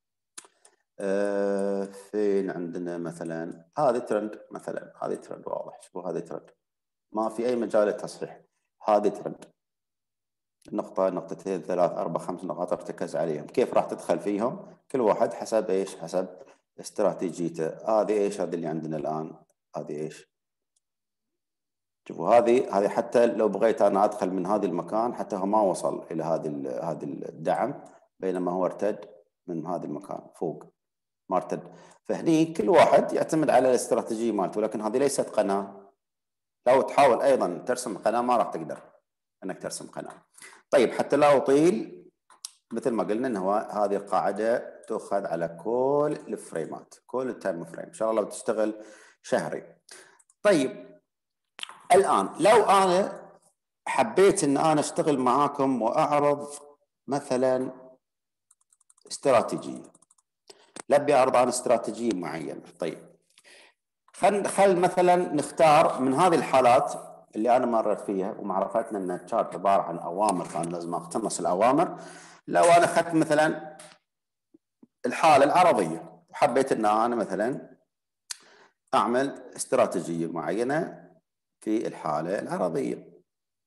فين عندنا مثلا هذه ترند، مثلا هذه ترند واضح، شوفوا هذه ترند ما في اي مجال للتصحيح، هذه ترند نقطة نقطتين ثلاث أربع خمس نقاط ارتكز عليهم، كيف راح تدخل فيهم؟ كل واحد حسب ايش؟ حسب استراتيجيته. هذه ايش؟ هذه اللي عندنا الآن، هذه ايش؟ شوفوا هذه حتى لو بغيت انا ادخل من هذا المكان حتى هو ما وصل الى هذا الدعم، بينما هو ارتد من هذا المكان فوق ما ارتد. فهني كل واحد يعتمد على الاستراتيجية مالته، ولكن هذه ليست قناة. لو تحاول ايضا ترسم قناة ما راح تقدر انك ترسم قناة. طيب حتى لا اطيل، مثل ما قلنا ان هو هذه القاعدة تؤخذ على كل الفريمات، كل التايم فريم، ان شاء الله لو تشتغل شهري. طيب الآن لو أنا حبيت أن أنا أشتغل معاكم وأعرض مثلا استراتيجية، لبي أعرض عن استراتيجية معينة. طيب خل مثلا نختار من هذه الحالات اللي أنا مررت فيها ومعرفتنا أن الشارت عبارة عن أوامر، كان لازم أقتنص الأوامر. لو أنا أخذت مثلا الحالة العرضية وحبيت أن أنا مثلا أعمل استراتيجية معينة في الحالة العرضية.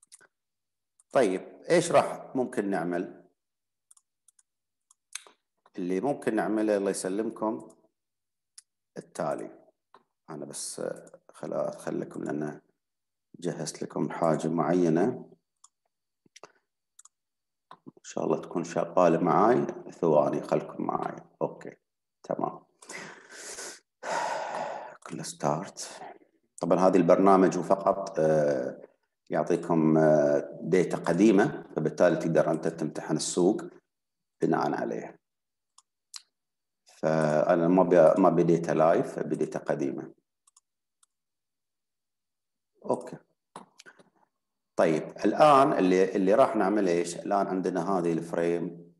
طيب ايش راح ممكن نعمل؟ اللي ممكن نعمله الله يسلمكم التالي. انا بس خليكم لان جهزت لكم حاجة معينة ان شاء الله تكون شغالة معاي. ثواني خلكم معاي. اوكي تمام. كل ستارت. طبعا هذه البرنامج هو فقط يعطيكم ديتا قديمة، فبالتالي تقدر أنت تمتحن السوق بناء عليها. فأنا ما بديتها لايف، بديتها قديمة. أوكي طيب الآن اللي راح نعمل إيش؟ الآن عندنا هذه الفريم،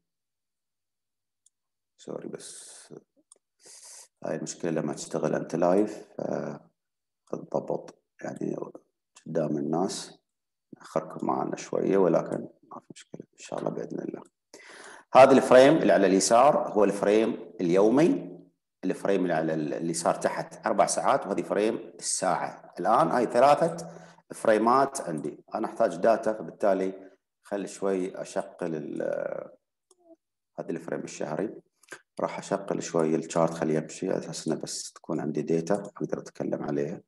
سوري بس هاي المشكلة لما تشتغل أنت لايف تضبط يعني قدام الناس، نأخركم معنا شوية ولكن ما في مشكلة إن شاء الله بإذن الله. هذا الفريم اللي على اليسار هو الفريم اليومي، الفريم اللي على اليسار تحت 4 ساعات، وهذه فريم الساعة. الآن هاي 3 فريمات عندي، أنا أحتاج داتا، فبالتالي خلي شوي أشغل هذا الفريم الشهري. راح أشغل شوي الشارت خليه يمشي على أساس إنه بس تكون عندي داتا أقدر أتكلم عليها.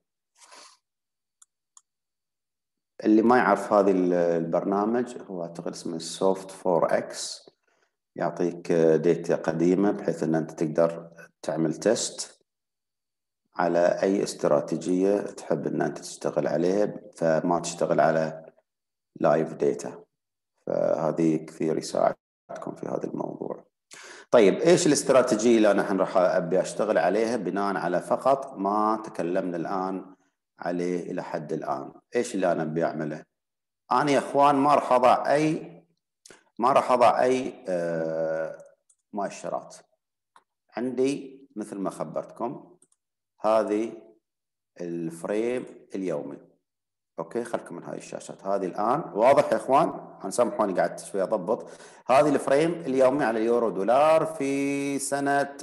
اللي ما يعرف هذا البرنامج هو أعتقد اسمه سوفت 4 اكس، يعطيك داتا قديمة بحيث أن أنت تقدر تعمل تيست على أي استراتيجية تحب أن أنت تشتغل عليها، فما تشتغل على لايف داتا. فهذه كثير يساعدكم في هذا الموضوع. طيب إيش الاستراتيجية اللي أنا راح أبي أشتغل عليها بناء على فقط ما تكلمنا الآن عليه إلى حد الآن؟ إيش اللي أنا أبي أعمله؟ أنا يا إخوان ما راح أضع أي مؤشرات. عندي مثل ما خبرتكم هذه الفريم اليومي. اوكي خلكم من هاي الشاشات هذه الان واضح يا اخوان؟ انا سامحوني قعدت شوي اضبط. هذه الفريم اليومي على اليورو دولار في سنة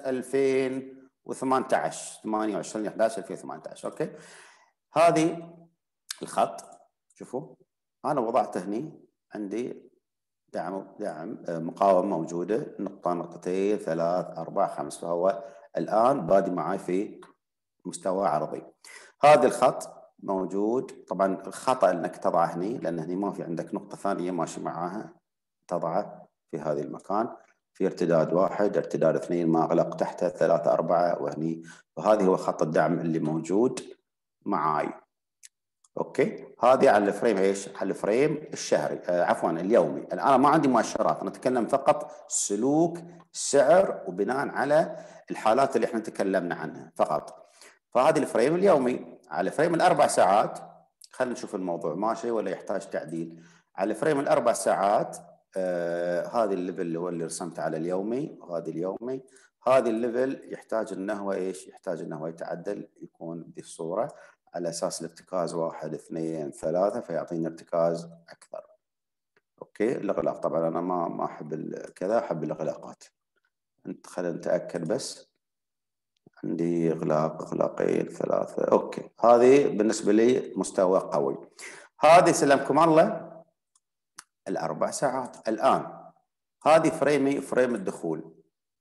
2018 28 11 2018. اوكي هذه الخط شوفوا انا وضعته هني، عندي دعم مقاومة موجودة نقطة نقطتين ثلاث أربع خمس، فهو الآن بادي معي في مستوى عرضي. هذا الخط موجود، طبعا الخطأ انك تضعه هني لان هني ما في عندك نقطة ثانية ماشي معاها، تضعه في هذا المكان في ارتداد 1 ارتداد 2 ما أغلق تحته 3 4 وهني، وهذه هو خط الدعم اللي موجود معاي. اوكي هذه على الفريم ايش؟ على الفريم الشهري عفوا اليومي. انا ما عندي مؤشرات، انا اتكلم فقط سلوك سعر وبناء على الحالات اللي احنا تكلمنا عنها فقط. فهذه الفريم اليومي. على فريم ال4 ساعات خلينا نشوف الموضوع ماشي ولا يحتاج تعديل. على فريم ال4 ساعات هذه الليفل اللي هو اللي رسمته على اليومي، وهذه اليومي هذه الليفل يحتاج انه هو ايش؟ يحتاج انه هو يتعدل يكون بهذه الصورة على اساس الارتكاز 1 2 3 فيعطينا ارتكاز اكثر. اوكي اوكي الاغلاق طبعا انا ما احب كذا، احب الاغلاقات. خلينا نتاكد بس. عندي اغلاق، اغلاقين، ثلاثه. اوكي هذه بالنسبه لي مستوى قوي. هذه سلمكم الله الاربع ساعات. الان هذه فريم الدخول،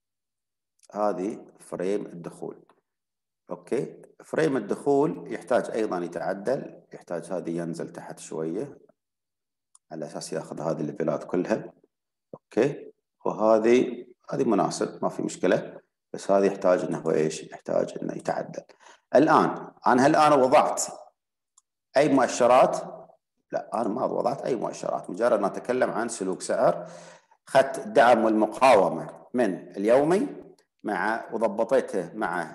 هذه فريم الدخول. اوكي فريم الدخول يحتاج ايضا يتعدل، يحتاج هذه ينزل تحت شويه على اساس ياخذ هذه الليفلات كلها. اوكي وهذه مناسب ما في مشكله، بس هذه يحتاج انه ايش؟ يحتاج انه يتعدل. الان انا هل انا وضعت اي مؤشرات؟ لا انا ما وضعت اي مؤشرات، مجرد ما اتكلم عن سلوك سعر. اخذت الدعم والمقاومه من اليومي وضبطيته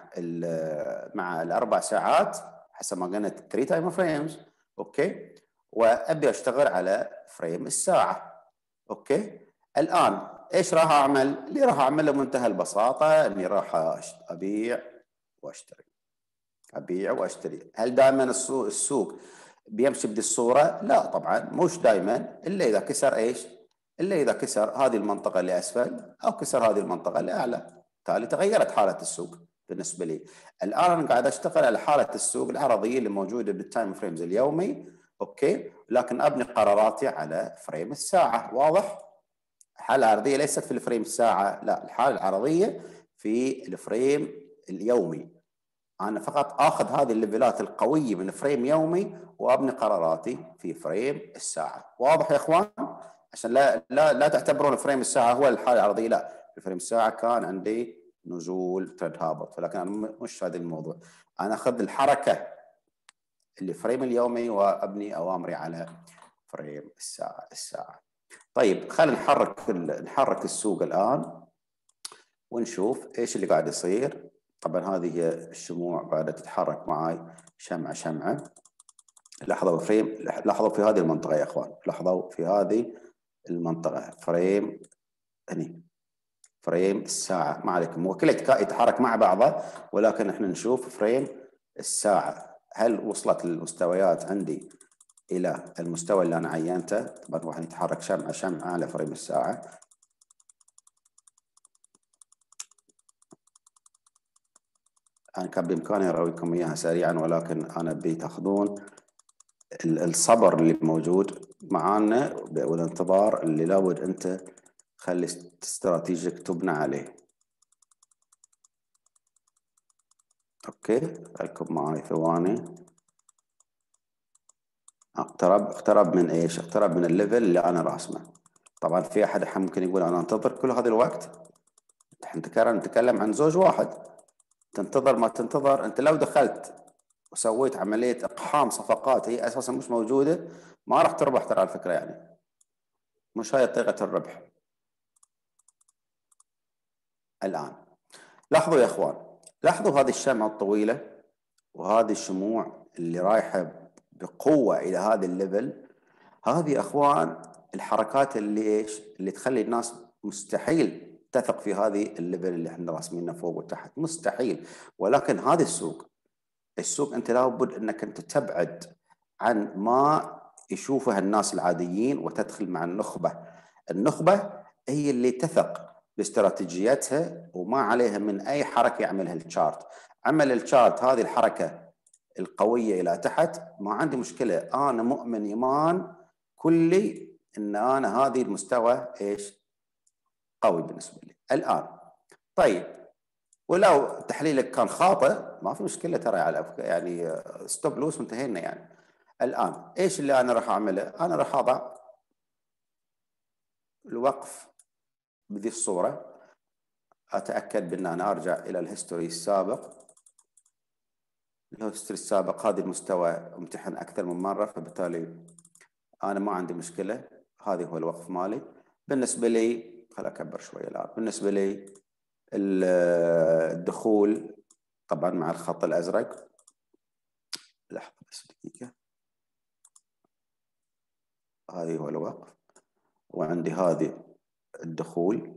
مع الاربع ساعات حسب ما قلنا 3 تايم فريمز. اوكي وابي اشتغل على فريم الساعه. اوكي الان ايش راح اعمل؟ اللي راح اعمله بمنتهى البساطه اني راح ابيع واشتري، ابيع واشتري. هل دائما السوق بيمشي بدي الصوره؟ لا طبعا مش دائما، الا اذا كسر ايش؟ الا اذا كسر هذه المنطقه اللي اسفل او كسر هذه المنطقه اللي اعلى، بالتالي تغيرت حاله السوق بالنسبه لي. الان انا قاعد اشتغل على حاله السوق العرضيه اللي موجوده بالتايم فريمز اليومي. اوكي لكن ابني قراراتي على فريم الساعه. واضح؟ الحاله العرضيه ليست في الفريم الساعه، لا الحاله العرضيه في الفريم اليومي. انا فقط اخذ هذه الليفلات القويه من فريم يومي وابني قراراتي في فريم الساعه. واضح يا اخوان؟ عشان لا تعتبرون فريم الساعه هو الحاله العرضيه، لا في فريم الساعه كان عندي نزول ترند هابط، ولكن انا مش هذا الموضوع. انا اخذ الحركه اللي فريم اليومي وابني اوامري على فريم الساعه. طيب خلينا نحرك السوق الان ونشوف ايش اللي قاعد يصير. طبعا هذه هي الشموع قاعده تتحرك معي شمعه شمعه. لاحظوا لاحظوا في هذه المنطقه يا اخوان، لاحظوا في هذه المنطقه فريم هني، فريم الساعه. ما عليكم هو كله يتحرك مع بعضه، ولكن احنا نشوف فريم الساعه هل وصلت المستويات عندي الى المستوى اللي انا عينته. طبعا راح يتحرك شمعه شمعه على فريم الساعه. أنا كان بإمكاني أراويكم إياها سريعا، ولكن أنا بتاخذون الصبر اللي موجود معانا والانتظار اللي لابد أنت خلي استراتيجيك تبنى عليه. أوكي خليكم معي ثواني. اقترب من إيش؟ اقترب من الليفل اللي أنا راسمه. طبعا في أحد ممكن يقول أنا أنتظر كل هذا الوقت. احنا نتكلم عن زوج واحد، تنتظر ما تنتظر. أنت لو دخلت وسويت عملية إقحام صفقات هي أساسا مش موجودة، ما راح تربح ترى على فكرة. يعني مش هاي طريقة الربح. الآن لاحظوا يا إخوان، لاحظوا هذه الشمعة الطويلة وهذه الشموع اللي رايحة بقوة إلى هذا الليفل. هذه يا إخوان الحركات اللي إيش؟ اللي تخلي الناس مستحيل تثق في هذه الليفل اللي احنا راسمينه فوق وتحت، مستحيل. ولكن هذا السوق أنت لابد أنك أنت تبعد عن ما يشوفها الناس العاديين وتدخل مع النخبة. النخبة هي اللي تثق باستراتيجيتها وما عليها من أي حركة يعملها الشارت. عمل الشارت هذه الحركة القوية إلى تحت ما عندي مشكلة، أنا مؤمن إيمان كلي أن أنا هذه المستوى إيش؟ قوي بالنسبة لي الآن. طيب ولو تحليلك كان خاطئ ما في مشكله ترى، على يعني ستوب لوس وانتهينا. يعني الان ايش اللي انا راح اعمله؟ انا راح اضع الوقف بذي الصوره، اتاكد بان انا ارجع الى الهيستوري السابق. الهيستوري السابق هذا المستوى امتحن اكثر من مره، فبالتالي انا ما عندي مشكله. هذا هو الوقف مالي بالنسبه لي. خل اكبر شويه الان. بالنسبه لي الدخول طبعا مع الخط الازرق. لحظه بس دقيقه. هذه هو الوقف، وعندي هذه الدخول.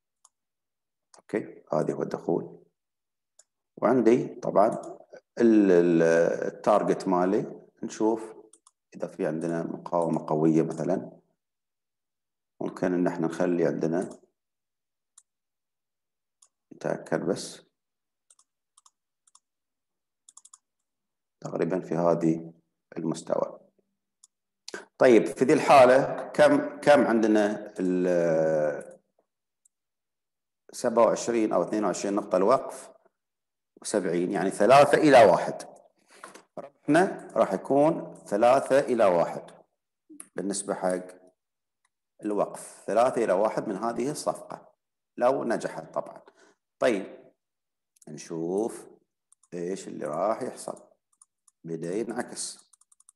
اوكي هذه هو الدخول، وعندي طبعا التارجت مالي. نشوف اذا في عندنا مقاومة قوية مثلا. ممكن ان احنا نخلي عندنا، نتأكد بس، تقريبا في هذه المستوى. طيب في ذي الحالة كم عندنا 27 أو 22 نقطة الوقف و70، يعني 3 إلى 1. ربحنا راح يكون 3 إلى 1 بالنسبة حق الوقف، 3 إلى 1 من هذه الصفقة لو نجحت طبعا. طيب نشوف إيش اللي راح يحصل. بدأ ينعكس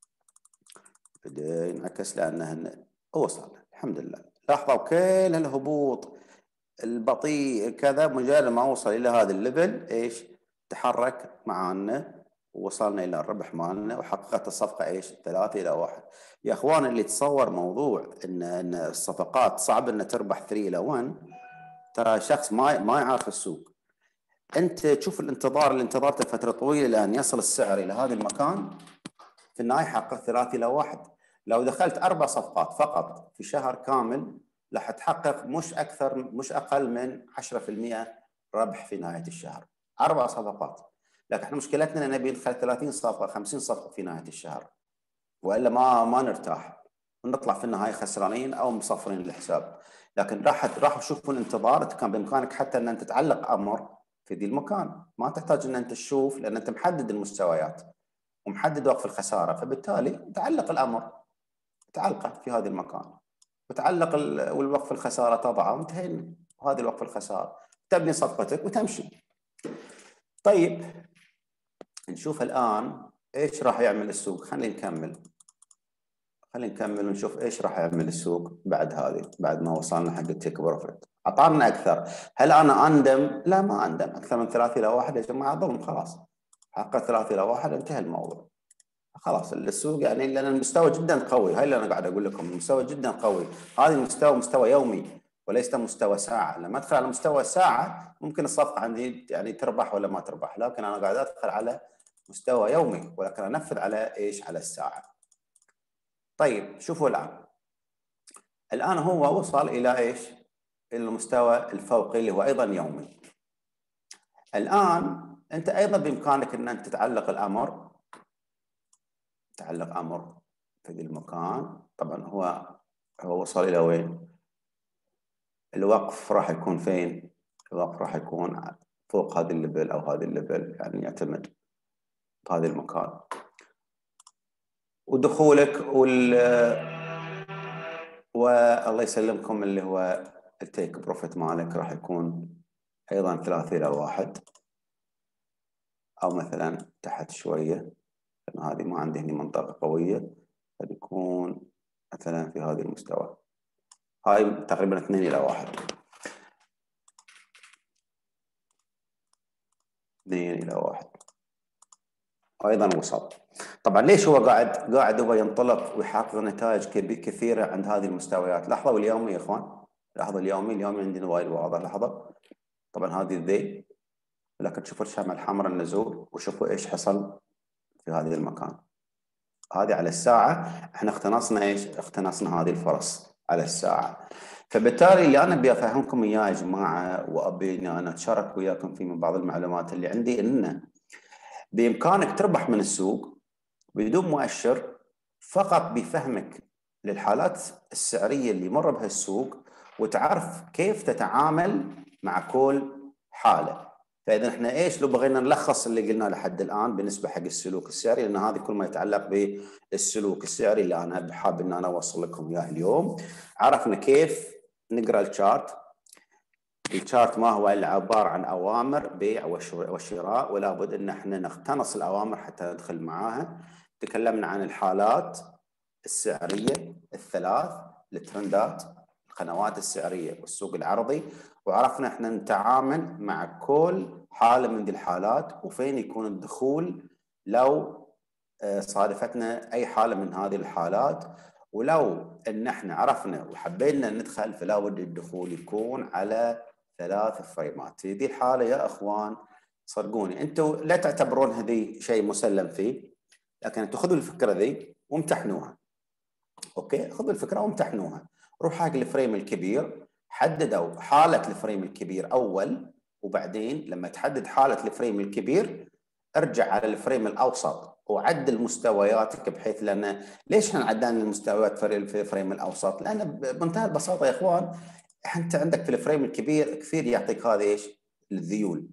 لأنه وصل الحمد لله. لاحظوا كل الهبوط البطيء كذا، مجرد ما وصل إلى هذا الليفل إيش تحرك معانا ووصلنا إلى الربح مالنا وحققت الصفقة إيش 3 إلى 1. يا أخوان اللي تصور موضوع إن الصفقات صعب إن تربح 3 إلى 1، ترى شخص ما يعرف السوق. أنت تشوف الانتظار اللي انتظرته فترة طويلة لأن يصل السعر إلى هذا المكان، في النهاية حقق 3 إلى 1. لو دخلت 4 صفقات فقط في شهر كامل راح تحقق مش أقل من 10% ربح في نهاية الشهر. 4 صفقات، لكن احنا مشكلتنا نبي ندخل 30 صفقة 50 صفقة في نهاية الشهر، وإلا ما نرتاح ونطلع في النهاية خسرانين أو مصفرين الحساب. لكن راح تشوفون الانتظار. كان بإمكانك حتى أن أنت تعلق أمر في ذي المكان، ما تحتاج أن أنت تشوف لأن أنت محدد المستويات ومحدد وقف الخسارة، فبالتالي تعلق الأمر، تعلقه في هذا المكان وتعلق والوقف الخسارة تضعه وانتهينا. وهذه الوقف الخسارة تبني صفقتك وتمشي. طيب نشوف الآن إيش راح يعمل السوق. خلينا نكمل ونشوف إيش راح يعمل السوق بعد ما وصلنا حق التيك بروفيت. أعطانا أكثر. هل أنا أندم؟ لا ما أندم. أكثر من 3 إلى 1 يا جماعة ظلم. خلاص حقق 3 إلى 1 انتهى الموضوع. خلاص السوق يعني لأن المستوى جدا قوي. هاي اللي أنا قاعد أقول لكم، المستوى جدا قوي. هذا المستوى مستوى يومي وليس مستوى ساعة. لما أدخل على مستوى ساعة ممكن الصفقة عندي يعني تربح ولا ما تربح، لكن أنا قاعد أدخل على مستوى يومي ولكن أنفذ على إيش؟ على الساعة. طيب شوفوا الآن هو وصل إلى إيش؟ إلى المستوى الفوقي اللي هو أيضا يومي. الآن أنت أيضا بإمكانك أن أنت تعلق أمر في ذي المكان. طبعا هو وصل إلى وين؟ الوقف راح يكون فين؟ الوقف راح يكون فوق هذا الليفل أو هذا الليفل، يعني يعتمد بهذا المكان. ودخولك والله يسلمكم اللي هو التيك بروفيت مالك راح يكون أيضا 3 إلى 1 أو مثلا تحت شوية، لأن هذه ما عندي هنا منطقة قوية، فبيكون مثلا في هذا المستوى. هاي تقريبا 2 إلى 1. 2 إلى 1 أيضا وصل. طبعا ليش هو قاعد هو ينطلق ويحقق نتائج كثيرة عند هذه المستويات؟ لاحظوا اليومي يا إخوان، لاحظوا اليومي عندنا وايد واضح. لاحظوا طبعا هذه الذيل، لكن شوفوا الشمعة الحمراء النزول وشوفوا إيش حصل في هذا المكان. هذه على الساعة احنا اقتنصنا إيش؟ اقتنصنا هذه الفرص على الساعة. فبالتالي اللي أنا أبي أفهمكم إياه يا جماعة وأبي إني أنا أتشارك وياكم في من بعض المعلومات اللي عندي، إن بإمكانك تربح من السوق بدون مؤشر، فقط بفهمك للحالات السعرية اللي يمر بها السوق وتعرف كيف تتعامل مع كل حالة. فإذا احنا ايش لو بغينا نلخص اللي قلناه لحد الآن بالنسبة حق السلوك السعري، لأن هذه كل ما يتعلق بالسلوك السعري اللي أنا حاب إن أنا أوصل لكم إياه اليوم. عرفنا كيف نقرأ الشارت. الشارت ما هو إلا عبارة عن أوامر بيع وشراء، ولا بد أن احنا نقتنص الأوامر حتى ندخل معاها. تكلمنا عن الحالات السعرية الثلاث، الترندات، القنوات السعرية والسوق العرضي، وعرفنا احنا نتعامل مع كل حالة من ذي الحالات وفين يكون الدخول لو صادفتنا أي حالة من هذه الحالات. ولو أن احنا عرفنا وحبينا ندخل فلا بد الدخول يكون على 3 فريمات. في ذي الحالة يا أخوان صدقوني أنتوا لا تعتبرون هذه شيء مسلم فيه، لكن أنتوا خذوا الفكرة ذي وامتحنوها. أوكي، خذوا الفكرة وامتحنوها روح حق الفريم الكبير، حددوا حالة الفريم الكبير أول، وبعدين لما تحدد حالة الفريم الكبير ارجع على الفريم الأوسط وعدل مستوياتك، بحيث لأن ليش احنا عدلنا المستويات في الفريم الأوسط؟ لأن بمنتهى البساطة يا إخوان أنت عندك في الفريم الكبير كثير يعطيك هذا إيش؟ الذيول.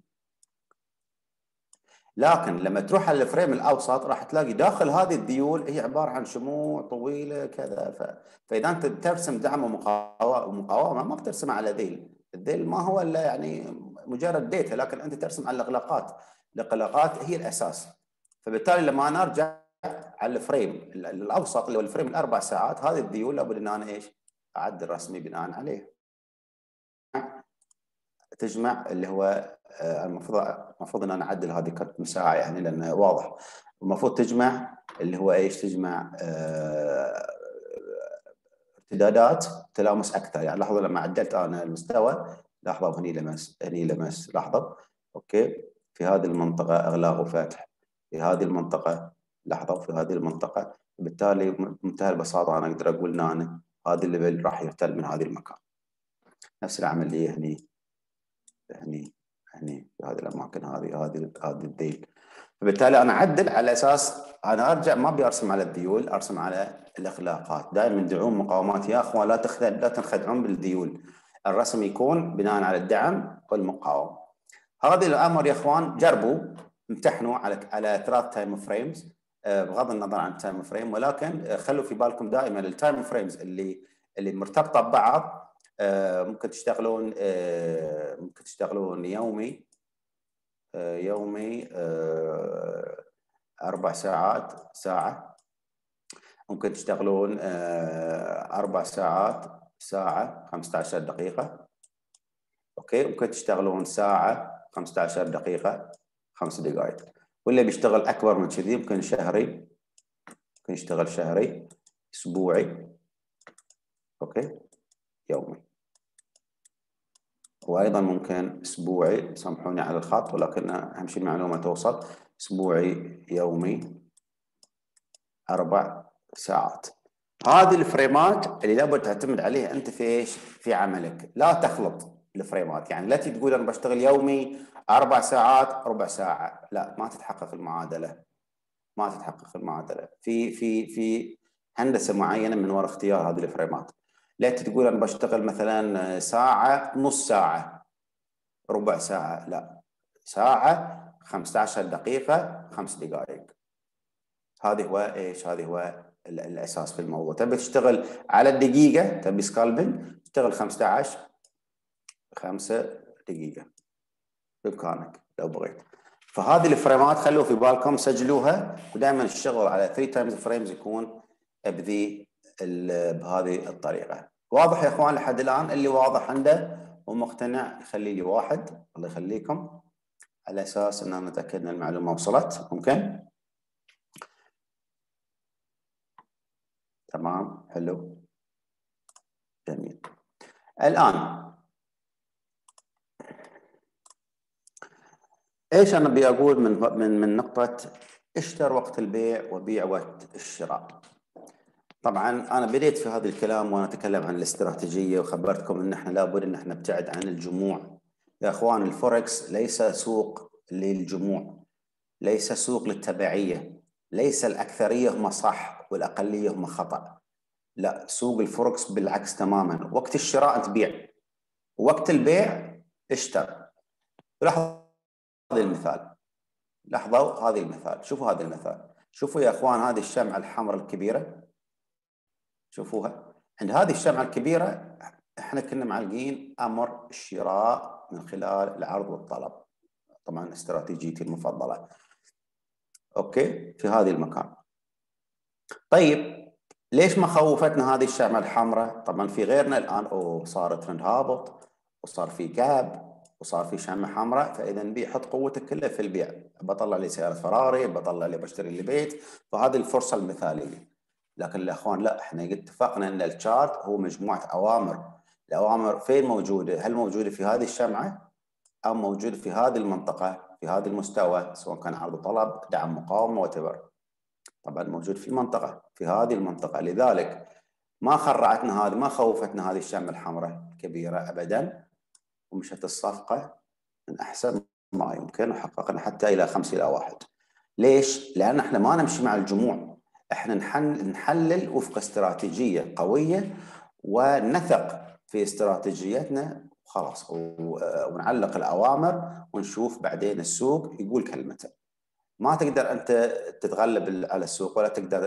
لكن لما تروح على الفريم الاوسط راح تلاقي داخل هذه الذيول هي عباره عن شموع طويله كذا، فاذا انت ترسم دعم ومقاومه ما بترسم على ذيل، الذيل ما هو الا يعني مجرد ديتا، لكن انت ترسم على الاغلاقات، الاغلاقات هي الاساس. فبالتالي لما انا ارجع على الفريم الاوسط اللي هو الفريم الاربع ساعات، هذه الذيول لابد ان انا ايش؟ اعدل رسمي بناء عليه. تجمع اللي هو المفروض ان انا اعدل هذه كانت مساحه يعني لانه واضح، المفروض تجمع اللي هو ايش؟ تجمع ارتدادات تلامس اكثر. يعني لاحظوا لما عدلت انا المستوى، لاحظوا هني لمس لاحظوا اوكي في هذه المنطقه اغلاق وفتح، في هذه المنطقه لاحظوا في هذه المنطقه، بالتالي بمنتهى البساطه انا اقدر اقول ان انا هذا الليفل راح يرتل من هذا المكان. نفس العمليه هني في هذه الاماكن، هذه الذيل. فبالتالي انا اعدل على اساس انا ارجع ما ابي ارسم على الذيول، ارسم على الاغلاقات. دائما دعوم مقاومات يا اخوان، لا تنخدعون بالذيول، الرسم يكون بناء على الدعم والمقاومه. هذه الامر يا اخوان جربوا امتحنوا على 3 تايم فريمز بغض النظر عن التايم فريم، ولكن خلوا في بالكم دائما التايم فريمز اللي مرتبطه ببعض ممكن تشتغلون يومي 4 ساعات ساعة، ممكن تشتغلون 4 ساعات ساعة 15 دقيقة، اوكي، ممكن تشتغلون ساعة 15 دقيقة 5 دقائق، واللي بيشتغل أكبر من كذي ممكن شهري، ممكن يشتغل شهري، أسبوعي، اوكي، يومي، وايضا ممكن اسبوعي، سامحوني على الخط ولكن اهم شيء المعلومه توصل، اسبوعي، يومي، 4 ساعات. هذه الفريمات اللي لابد تعتمد عليها انت في ايش؟ في عملك، لا تخلط الفريمات، يعني لا تقول انا بشتغل يومي 4 ساعات ربع ساعه، لا ما تتحقق المعادله، ما تتحقق المعادله في هندسه معينه من وراء اختيار هذه الفريمات. لا تقول انا بشتغل مثلا ساعه، نص ساعه، ربع ساعه، لا، ساعه، 15 دقيقه، 5 دقائق. هذه هو ايش؟ هذه هو الاساس في الموضوع. تبي تشتغل على الدقيقه، تبي سكالبنج، تشتغل 15 5 دقيقه بامكانك لو بغيت. فهذه الفريمات خلوا في بالكم، سجلوها، ودائما الشغل على 3 تايمز فريمز يكون بهذه الطريقه. واضح يا اخوان لحد الان؟ اللي واضح عنده ومقتنع يخلي لي 1، الله يخليكم، على اساس ان نتاكد ان المعلومه وصلت. ممكن؟ تمام، حلو، جميل. الان ايش انا ابي اقول من نقطه اشتر وقت البيع وبيع وقت الشراء. طبعا انا بديت في هذا الكلام وانا اتكلم عن الاستراتيجيه، وخبرتكم ان احنا لابد ان احنا نبتعد عن الجموع. يا اخوان الفوركس ليس سوق للجموع، ليس سوق للتبعيه، ليس الاكثريه هم صح والاقليه هم خطا، لا، سوق الفوركس بالعكس تماما، وقت الشراء انت بيع، وقت البيع اشتر. لاحظوا هذا المثال، لاحظوا هذا المثال، شوفوا هذا المثال، شوفوا يا اخوان هذه الشمعة الحمراء الكبيرة، شوفوها، عند هذه الشمعة الكبيرة احنا كنا معلقين امر الشراء من خلال العرض والطلب، طبعا استراتيجيتي المفضلة، اوكي، في هذا المكان. طيب ليش ما خوفتنا هذه الشمعة الحمراء؟ طبعا في غيرنا الان صار ترند هابط، وصار في جاب، وصار في شمعة حمراء، فاذا بيحط قوتك كلها في البيع، بطلع لي سيارة فراري، بطلع لي بشتري لي بيت، فهذه الفرصة المثالية. لكن الاخوان لا، احنا قد اتفقنا ان الشارت هو مجموعة اوامر، الاوامر فين موجودة؟ هل موجودة في هذه الشمعة او موجودة في هذه المنطقة، في هذا المستوى، سواء كان عرض طلب، دعم، مقاومة، وتبر، طبعا موجود في منطقة، في هذه المنطقة. لذلك ما خرعتنا هذه، ما خوفتنا هذه الشمعة الحمراء الكبيرة أبدا، ومشت الصفقة من أحسن ما يمكن، وحققنا حتى إلى 5-1. ليش؟ لأن احنا ما نمشي مع الجموع، احنا نحلل وفق استراتيجية قوية ونثق في استراتيجيتنا وخلاص، ونعلق الأوامر ونشوف بعدين السوق يقول كلمته. ما تقدر أنت تتغلب على السوق، ولا تقدر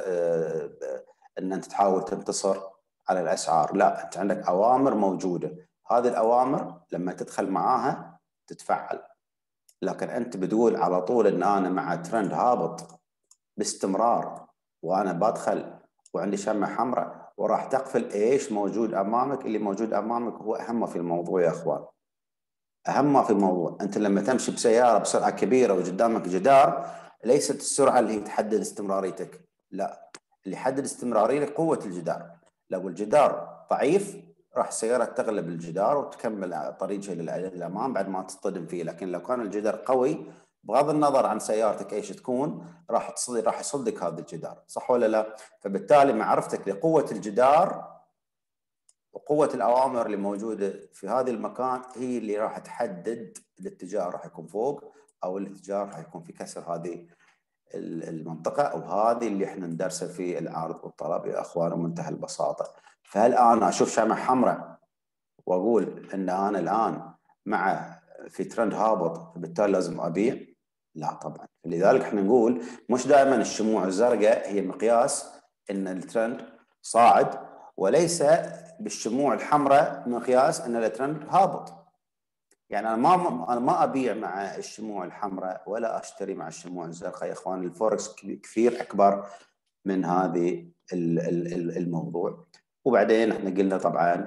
أن أنت تحاول تنتصر على الأسعار، لا، أنت عندك أوامر موجودة، هذه الأوامر لما تدخل معاها تتفعل. لكن أنت بتقول على طول أن أنا مع ترند هابط باستمرار، وأنا بدخل وعندي شمعة حمراء وراح تقفل إيش موجود أمامك. اللي موجود أمامك هو أهم ما في الموضوع يا أخوان، أهم ما في الموضوع. أنت لما تمشي بسيارة بسرعة كبيرة وقدامك جدار، ليست السرعة اللي هي تحدد استمراريتك، لا، اللي يحدد استمراريتك قوة الجدار. لو الجدار ضعيف راح السيارة تغلب الجدار وتكمل طريقها للأمام بعد ما تصطدم فيه. لكن لو كان الجدار قوي، بغض النظر عن سيارتك ايش تكون، راح يصدك هذا الجدار، صح ولا لا؟ فبالتالي معرفتك لقوة الجدار وقوة الأوامر اللي موجودة في هذا المكان هي اللي راح تحدد الاتجاه، راح يكون فوق أو الاتجاه راح يكون في كسر هذه المنطقة، أو هذه اللي احنا ندرسها في العرض والطلب يا أخوان، بمنتهى البساطة. فهل أنا أشوف شمعة حمراء وأقول أن أنا الآن في ترند هابط فبالتالي لازم أبيع؟ لا طبعا. لذلك احنا نقول مش دائما الشموع الزرقاء هي مقياس أن الترند صاعد، وليس بالشموع الحمراء مقياس أن الترند هابط. يعني أنا ما أبيع مع الشموع الحمراء ولا أشتري مع الشموع الزرقاء يا إخوان. الفوركس كثير أكبر من هذه الموضوع. وبعدين احنا قلنا طبعا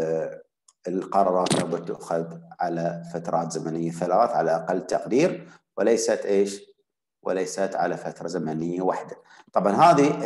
القرارات لابد تؤخذ على فترات زمنية 3 على أقل تقدير، وليست إيش؟ وليست على فترة زمنية واحدة. طبعا هذه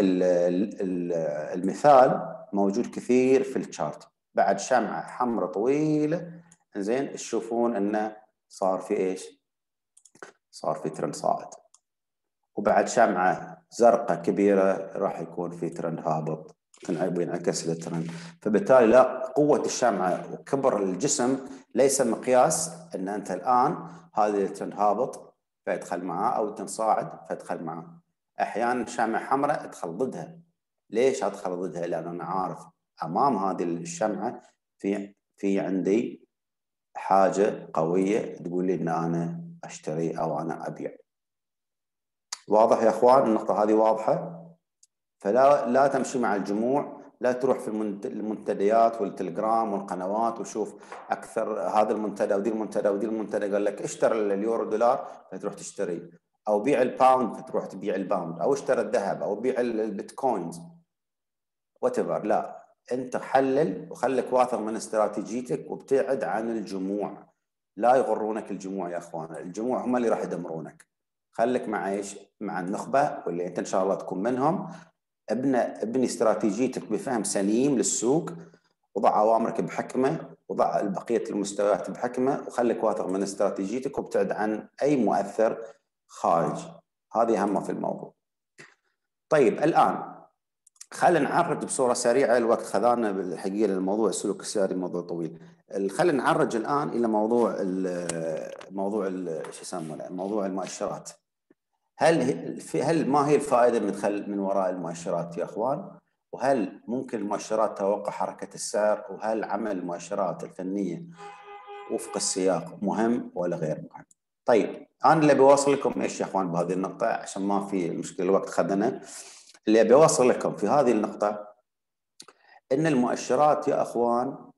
المثال موجود كثير في الشارت. بعد شمعة حمراء طويلة، زين، تشوفون انه صار في ايش؟ صار في ترند صاعد. وبعد شمعة زرقاء كبيرة راح يكون في ترند هابط وينعكس الترند. فبالتالي لا، قوة الشمعة وكبر الجسم ليس مقياس ان انت الان هذه الترند هابط فيدخل معاه، او ترند صاعد فيدخل معاه. احيانا شمعة حمراء ادخل ضدها. ليش ادخل ضدها؟ لان انا عارف امام هذه الشمعة في عندي حاجة قوية تقول لي ان انا اشتري او انا ابيع. واضح يا اخوان؟ النقطة هذه واضحة. فلا تمشي مع الجموع، لا تروح في المنتديات والتليجرام والقنوات وشوف اكثر هذا المنتدى ودي المنتدى ودي المنتدى قال لك اشتري اليورو دولار فتروح تشتري، او بيع الباوند فتروح تبيع الباوند، او اشتري الذهب، او بيع البيتكوينز whatever. لا، انت حلل وخليك واثق من استراتيجيتك وابتعد عن الجموع. لا يغرونك الجموع يا اخوان، الجموع هم اللي راح يدمرونك. خليك مع ايش؟ مع النخبه واللي انت ان شاء الله تكون منهم. ابني استراتيجيتك بفهم سليم للسوق، وضع اوامرك بحكمه، وضع بقيه المستويات بحكمه، وخليك واثق من استراتيجيتك وابتعد عن اي مؤثر خارج. هذه اهم في الموضوع. طيب الان خلينا نعرج بصوره سريعه، الوقت خذانا بالحقيقه للموضوع السلوك السياسي موضوع طويل. خلينا نعرج الان الى موضوع شو يسمونه، موضوع المؤشرات. هل ما هي الفائده من وراء المؤشرات يا اخوان؟ وهل ممكن المؤشرات توقع حركه السعر؟ وهل عمل المؤشرات الفنيه وفق السياق مهم ولا غير مهم؟ طيب انا اللي بوصل لكم ايش يا اخوان بهذه النقطه، عشان ما في مشكله الوقت خذنا. اللي ابي اوصل لكم في هذه النقطه ان المؤشرات يا اخوان،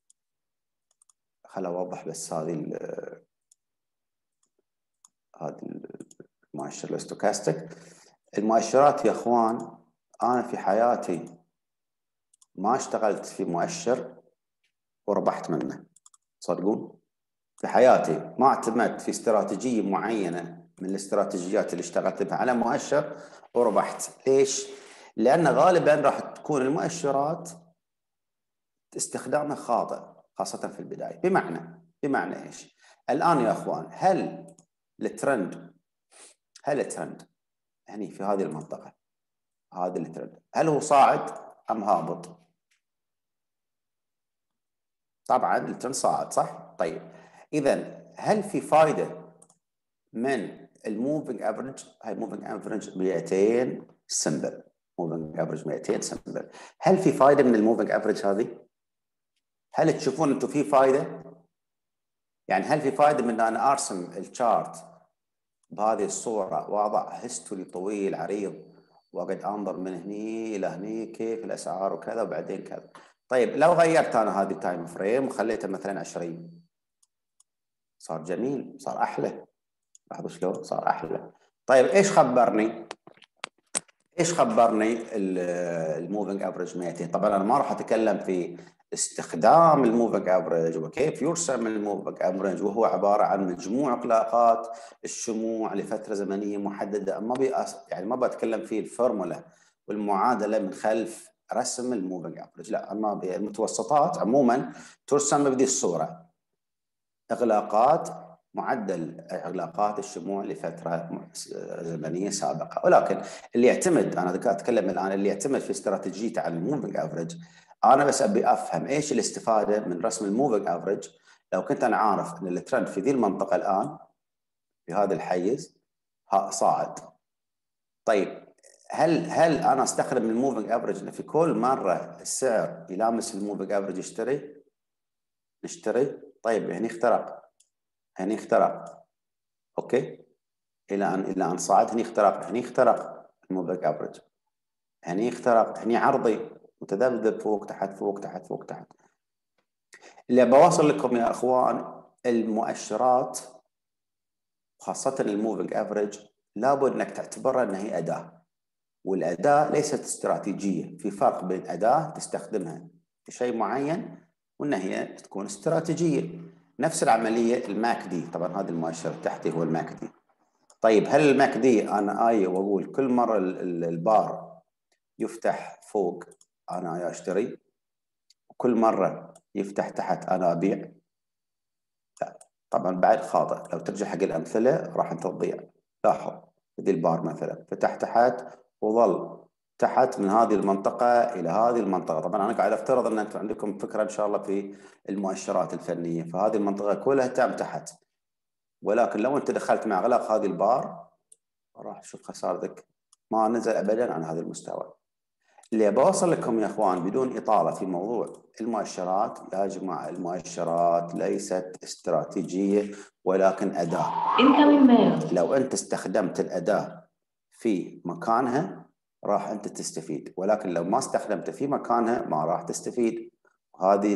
خل اوضح بس هذه المؤشر الاستوكاستيك. المؤشرات يا اخوان، انا في حياتي ما اشتغلت في مؤشر وربحت منه، تصدقون؟ في حياتي ما اعتمدت في استراتيجيه معينه من الاستراتيجيات اللي اشتغلت بها على مؤشر وربحت. ليش؟ لان غالبا راح تكون المؤشرات استخدامها خاطئ خاصة في البداية. بمعنى ايش؟ الآن يا اخوان، هل الترند يعني في هذه المنطقة، هذا الترند هل هو صاعد أم هابط؟ طبعا الترند صاعد صح؟ طيب اذا هل في فائده من الموفينج افريج؟ هاي موفينج افريج 200 سمبل، موفينج افريج 200 سمبل. هل في فائده من الموفينج افريج هذه؟ هل تشوفون انتم في فائده؟ يعني هل في فائده من ان انا ارسم الشارت بهذه الصوره واضع هيستوري طويل عريض واقعد انظر من هني الى هني كيف الاسعار وكذا وبعدين كذا؟ طيب لو غيرت انا هذه التايم فريم وخليتها مثلا 20 صار جميل، صار احلى. لاحظوا شلون صار احلى. طيب ايش خبرني؟ ايش خبرني الموفينج افريج 200؟ طبعا انا ما راح اتكلم في استخدام الموفينج افريج وكيف يرسم الموفينج افريج، وهو عباره عن مجموع اطلاقات الشموع لفتره زمنيه محدده. يعني ما بتكلم في الفورمولا والمعادله من خلف رسم الموفينج افريج، لا. اما المتوسطات عموما ترسم بهذه الصوره: اغلاقات، معدل اغلاقات الشموع لفتره زمنيه سابقه. ولكن اللي يعتمد، انا اتكلم الان، اللي يعتمد في استراتيجيته على الموفينج افريج، انا بس ابي افهم ايش الاستفاده من رسم الموفينج افريج. لو كنت انا عارف ان الترند في ذي المنطقه الان في هذا الحيز صاعد، طيب هل انا استخدم الموفينج افريج في كل مره السعر يلامس الموفينج افريج نشتري؟ طيب هني اخترق اوكي، الى ان صعد هني اخترق الموفينج افريج، هني اخترق، هني عرضي متذبذب فوق تحت فوق تحت فوق تحت. اللي بوصل لكم يا اخوان، المؤشرات خاصة الموفينج افريج لابد انك تعتبرها انها هي اداة، والاداة ليست استراتيجية. في فرق بين اداة تستخدمها في شيء معين وان هي تكون استراتيجية. نفس العملية الماك دي، طبعا هذا المؤشر تحتي هو الماك دي. طيب هل الماك دي انا واقول كل مره البار يفتح فوق انا اشتري، وكل مره يفتح تحت انا ابيع؟ لا طبعا، بعد خاطئ. لو ترجع حق الامثله راح انت تضيع. لاحظ هذه البار مثلا فتح تحت وظل تحت من هذه المنطقه الى هذه المنطقه. طبعا انا قاعد افترض ان انتم عندكم فكره ان شاء الله في المؤشرات الفنيه، فهذه المنطقه كلها تم تحت. ولكن لو انت دخلت مع اغلاق هذه البار راح تشوف خسارتك ما نزل ابدا عن هذا المستوى. اللي بوصل لكم يا اخوان بدون اطاله في موضوع المؤشرات، يا جماعه المؤشرات ليست استراتيجيه ولكن اداه. لو انت استخدمت الاداه في مكانها راح انت تستفيد، ولكن لو ما استخدمته في مكانها ما راح تستفيد. وهذه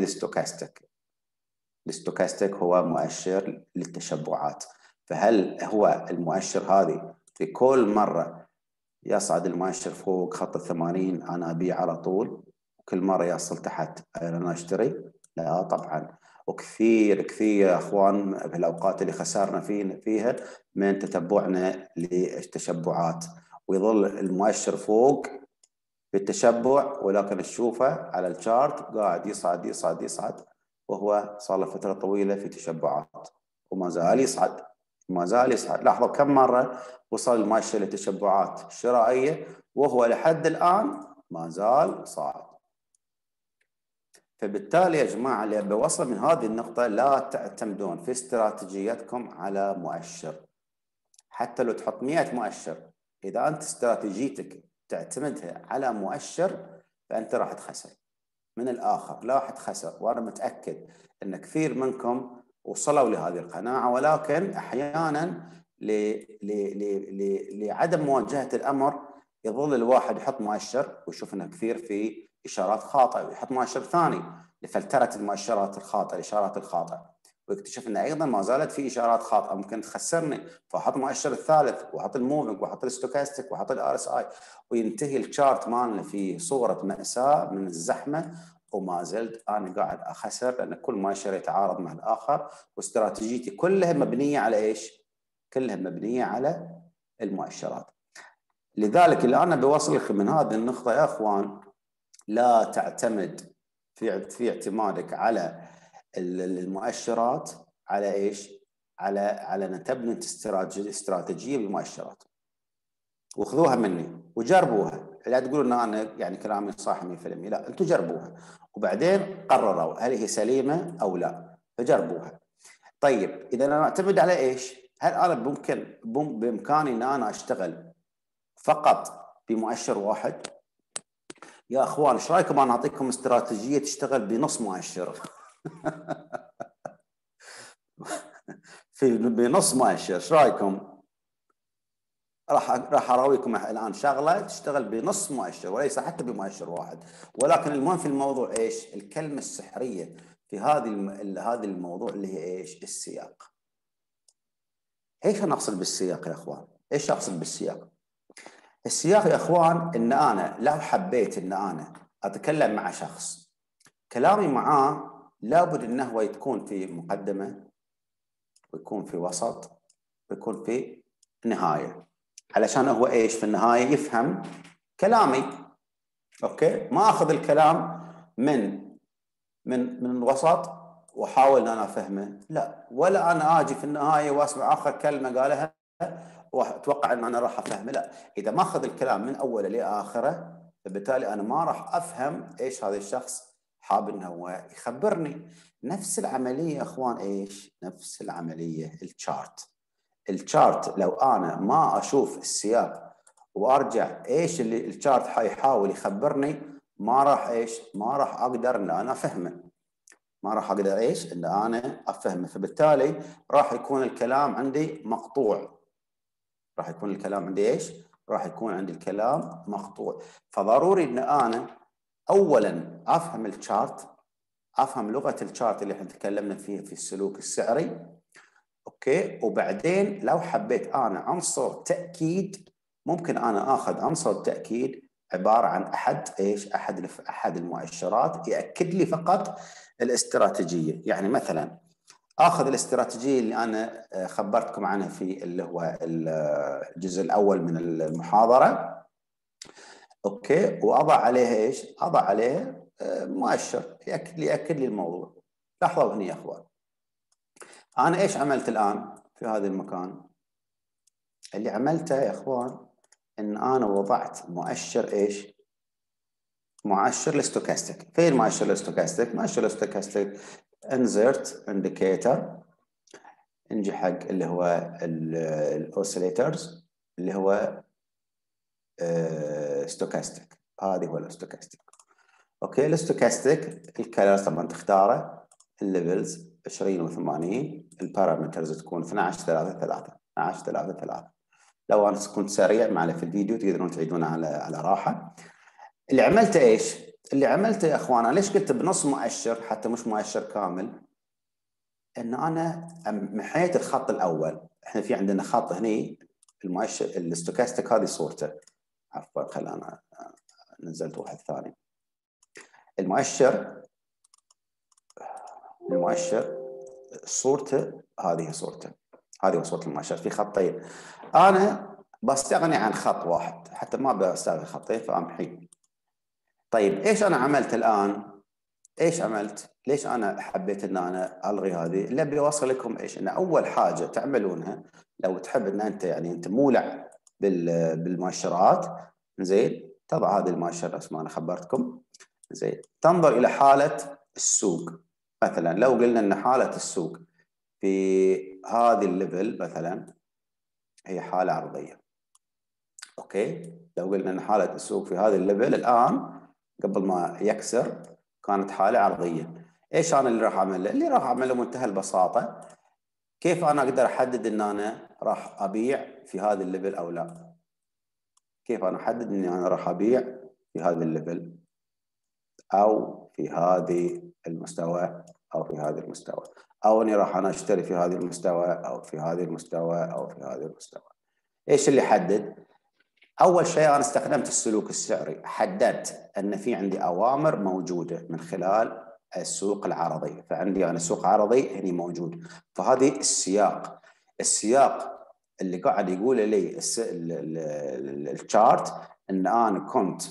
الاستوكاستيك هو مؤشر للتشبعات. فهل هو المؤشر هذه في كل مرة يصعد المؤشر فوق خط 80 أنا أبيع على طول، وكل مرة يصل تحت أنا أشتري؟ لا طبعا. وكثير كثير يا أخوان في الأوقات اللي خسرنا فيها من تتبعنا للتشبعات، ويظل المؤشر فوق في التشبع، ولكن تشوفه على الشارت قاعد يصعد يصعد يصعد، وهو صار له فترة طويلة في تشبعات وما زال يصعد ما زال يصعد. لاحظوا كم مرة وصل المؤشر لتشبعات شرائية وهو لحد الآن ما زال صاعد. فبالتالي يا جماعة اللي بوصل من هذه النقطة، لا تعتمدون في استراتيجيتكم على مؤشر. حتى لو تحط 100 مؤشر، إذا أنت استراتيجيتك تعتمدها على مؤشر فأنت راح تخسر. من الآخر لا راح تخسر، وأنا متأكد أن كثير منكم وصلوا لهذه القناعة، ولكن أحيانا لعدم مواجهة الأمر يظل الواحد يحط مؤشر ويشوف أنه كثير في إشارات خاطئة، ويحط مؤشر ثاني لفلترة المؤشرات الخاطئة، الإشارات الخاطئة، ويكتشف أن أيضا ما زالت في إشارات خاطئة ممكن تخسرني، فأحط مؤشر الثالث وأحط الموفينج وأحط الستوكاستيك وأحط الار اس اي، وينتهي الشارت مالنا في صورة مأساة من الزحمة، وما زلت أنا قاعد أخسر لأن كل مؤشر يتعارض مع الآخر، واستراتيجيتي كلها مبنية على إيش؟ كلها مبنية على المؤشرات. لذلك اللي أنا بوصلك من هذه النقطة يا أخوان، لا تعتمد في اعتمادك على المؤشرات على ايش؟ على ان تبني استراتيجيه بالمؤشرات. وخذوها مني وجربوها، لا تقولوا ان انا يعني كلامي صح 100%، لا انتم جربوها وبعدين قرروا هل هي سليمه او لا، فجربوها. طيب اذا انا اعتمد على ايش؟ هل انا بامكاني ان انا اشتغل فقط بمؤشر واحد؟ يا اخوان ايش رايكم انا اعطيكم استراتيجيه تشتغل بنص مؤشر؟ بنص مؤشر، ايش رايكم؟ راح اراويكم الان شغله تشتغل بنص مؤشر وليس حتى بمؤشر واحد. ولكن المهم في الموضوع ايش؟ الكلمه السحريه في هذا الموضوع اللي هي ايش؟ السياق. ايش انا اقصد بالسياق يا اخوان؟ ايش اقصد بالسياق؟ السياق يا اخوان ان انا لو حبيت ان انا اتكلم مع شخص، كلامي معاه لابد انه هو يكون في مقدمه، ويكون في وسط، ويكون في نهايه، علشان هو ايش في النهايه يفهم كلامي. اوكي، ما اخذ الكلام من الوسط واحاول ان انا افهمه، لا، ولا انا اجي في النهايه واسمع اخر كلمه قالها واتوقع ان انا راح افهمه، لا، اذا ما اخذ الكلام من اوله لاخره فبالتالي انا ما راح افهم ايش هذا الشخص حاب انه هو يخبرني. نفس العمليه يا اخوان، ايش؟ نفس العمليه الشارت لو انا ما اشوف السياق وارجع ايش اللي الشارت حيحاول يخبرني، ما راح ايش؟ ما راح اقدر ان انا افهمه، ما راح اقدر ايش؟ ان انا افهمه، فبالتالي راح يكون الكلام عندي مقطوع. راح يكون الكلام عندي ايش؟ راح يكون عندي الكلام مقطوع. فضروري ان انا اولا افهم الشارت، افهم لغه الشارت اللي احنا تكلمنا فيه في السلوك السعري. اوكي، وبعدين لو حبيت انا عنصر تاكيد، ممكن انا اخذ عنصر تاكيد عباره عن احد المؤشرات ياكد لي فقط الاستراتيجيه. يعني مثلا اخذ الاستراتيجيه اللي انا خبرتكم عنها في اللي هو الجزء الاول من المحاضره، اوكي، واضع عليها ايش؟ اضع عليها مؤشر ياكد لي الموضوع. لاحظوا هنا يا اخوان، انا ايش عملت الان في هذا المكان؟ اللي عملته يا اخوان ان انا وضعت مؤشر ايش؟ مؤشر الاستوكاستيك. فين مؤشر الاستوكاستيك؟ مؤشر الاستوكاستيك انزرت انديكيتر، نجي حق اللي هو الاوسيليترز اللي هو ستوكاستيك. هذه هو الاستوكاستيك. اوكي، الاستوكاستيك الكلر طبعا تختاره، الليفلز 20 و80، البارامترز تكون 12 3 3 12 3 3. لو انا كنت سريع معنا في الفيديو تقدرون تعيدونه على راحه. اللي عملته ايش؟ اللي عملته يا اخوان، انا ليش قلت بنص مؤشر حتى مش مؤشر كامل؟ ان انا محيت الخط الاول. احنا في عندنا خط هني المؤشر الاستوكاستيك، هذه صورته، عفوا خل انا نزلت واحد ثاني. المؤشر صورته، هذه صورته، هذه صورة المؤشر في خطين. انا بستغني عن خط واحد حتى ما بستغني خطين فامحي. طيب ايش انا عملت الان؟ ايش عملت؟ ليش انا حبيت ان انا الغي هذه؟ اللي ابي اوصل لكم ايش؟ ان اول حاجه تعملونها لو تحب ان انت يعني انت مولع بالمؤشرات، زين، تضع هذه المؤشر نفس ما انا خبرتكم، زين، تنظر الى حاله السوق. مثلا لو قلنا ان حاله السوق في هذه الليفل مثلا هي حاله عرضيه. اوكي، لو قلنا ان حاله السوق في هذه الليفل الان قبل ما يكسر كانت حاله عرضيه. ايش انا اللي راح اعمله؟ اللي راح اعمله بمنتهى البساطه، كيف انا اقدر احدد ان انا راح ابيع في هذا الليفل او لا؟ كيف انا احدد اني انا راح ابيع في هذا الليفل او في هذه المستوى او في هذا المستوى، او اني راح انا اشتري في هذه المستوى او في هذه المستوى او في هذا المستوى؟ ايش اللي يحدد؟ اول شيء انا استخدمت السلوك السعري، حددت ان في عندي اوامر موجوده من خلال السوق العرضي، فعندي انا سوق عرضي هنا موجود، فهذه السياق اللي قاعد يقول لي الشارت ان انا كنت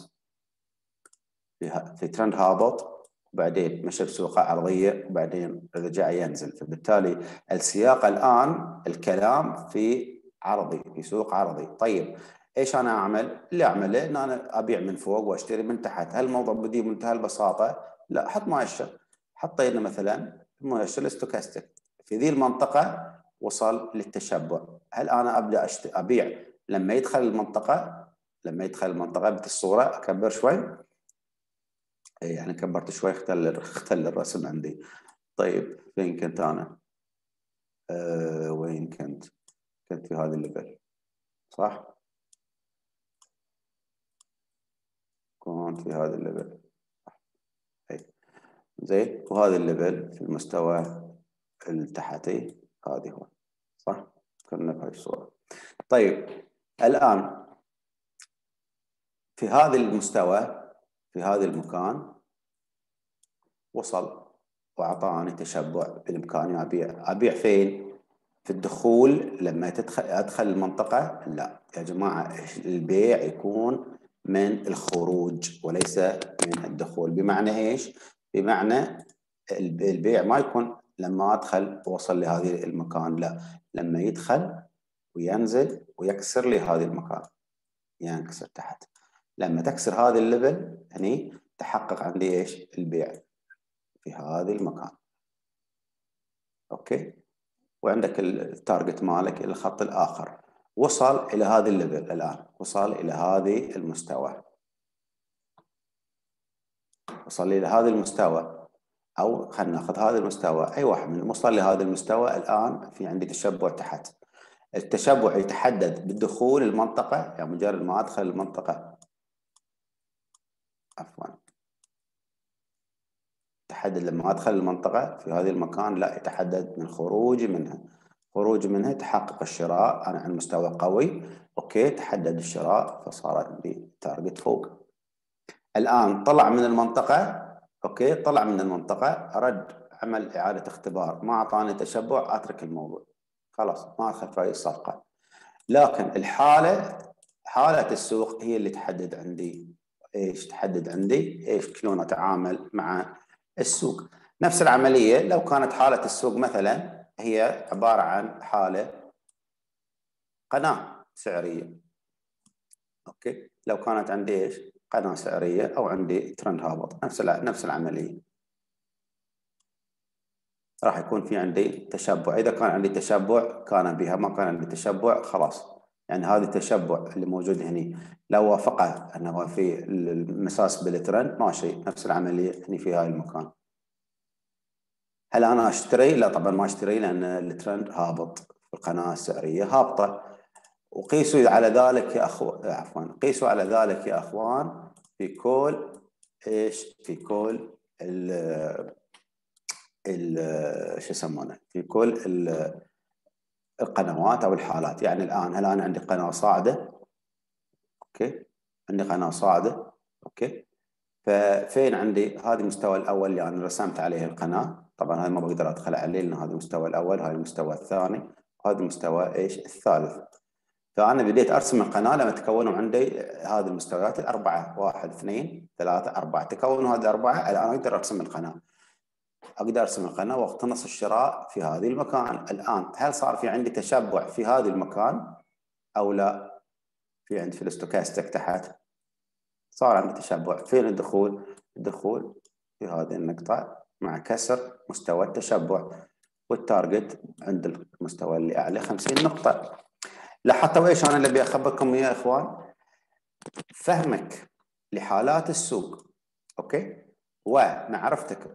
في ترند هابط، وبعدين مشى بسوق عرضيه، وبعدين رجع ينزل، فبالتالي السياق الان الكلام في عرضي، في سوق عرضي. طيب ايش انا اعمل؟ اللي اعمله ان انا ابيع من فوق واشتري من تحت. هالموضوع بدي بمنتهى البساطه، لا، حط مؤشر. حطينا مثلا مؤشر الاستوكاستيك في ذي المنطقة وصل للتشبع. هل أنا أبدأ أبيع لما يدخل المنطقة؟ لما يدخل المنطقة بالصورة أكبر شوي، يعني كبرت شوي، اختل الرسم عندي. طيب فين كنت أنا؟ وين كنت؟ كنت في هذا الليفل صح؟ كنت في هذا الليفل زين، وهذا الليفل في المستوى التحتي، هذه هو صح؟ كنا بهذه الصورة. طيب الآن في هذا المستوى، في هذا المكان وصل وأعطاني تشبع بإمكاني أبيع فين؟ في الدخول لما أدخل المنطقة؟ لا يا جماعة، البيع يكون من الخروج وليس من الدخول. بمعنى إيش؟ بمعنى البيع ما يكون لما أدخل وصل لهذه المكان، لا، لما يدخل وينزل ويكسر لي هذا المكان، ينكسر تحت. لما تكسر هذا الليفل هني تحقق عندي إيش؟ البيع في هذا المكان. أوكي، وعندك التارجت مالك الخط الآخر وصل إلى هذا الليفل. الآن وصل إلى هذه المستوى، وصل إلى هذا المستوى، أو خلينا ناخذ هذا المستوى، أي واحد منهم وصل لهذا المستوى. الآن في عندي تشبع تحت. التشبع يتحدد بالدخول المنطقة، يعني مجرد ما أدخل المنطقة، عفوا، تحدد لما أدخل المنطقة في هذا المكان، لا، يتحدد من خروجي منها. خروج منها تحقق الشراء، أنا عن مستوى قوي، أوكي، تحدد الشراء فصار عندي تارجت فوق. الآن طلع من المنطقة، أوكي، طلع من المنطقة، أرد عمل إعادة اختبار، ما أعطاني تشبع، أترك الموضوع، خلاص ما أدخل في أي صفقة. لكن حالة السوق هي اللي تحدد عندي إيش، تحدد عندي إيش شلون أتعامل مع السوق. نفس العملية لو كانت حالة السوق مثلا هي عبارة عن حالة قناة سعرية، أوكي، لو كانت عندي إيش؟ قناة سعرية أو عندي ترند هابط، نفس العملية راح يكون في عندي تشبع. إذا كان عندي تشبع كان بها، ما كان عندي تشبع خلاص. يعني هذا التشبع اللي موجود هنا لو وافقه أنه في المساس بالترند ماشي، نفس العملية هنا في هاي المكان. هل أنا أشتري؟ لا طبعا ما أشتري، لأن الترند هابط، القناة السعرية هابطة. وقيسوا على ذلك يا أخوان، عفوا، قيسوا على ذلك يا أخوان في كل إيش، في كل شو يسمونه، في كل القنوات او الحالات. يعني الان هل انا عندي قناه صاعده؟ اوكي، عندي قناه صاعده، اوكي، ففين عندي هذا المستوى الاول اللي انا رسمت عليه القناه. طبعا هذا ما بقدر ادخل عليه لان هذا المستوى الاول، هذا المستوى الثاني، وهذا المستوى ايش؟ الثالث. فانا بديت ارسم القناه لما تكونوا عندي هذه المستويات الاربعه، 1 2 3 4، تكونوا هذه الاربعه. الان اقدر ارسم القناه، اقدر ارسم القناه واقتنص الشراء في هذه المكان. الان هل صار في عندي تشبع في هذا المكان او لا؟ في عندي في الاستوكاستيك تحت صار عندي تشبع. فين الدخول؟ الدخول في هذه النقطه مع كسر مستوى التشبع، والتارجت عند المستوى اللي اعلى 50 نقطه. لاحظتوا ايش انا اللي ابي اخبركم يا اخوان؟ فهمك لحالات السوق، اوكي، ومعرفتك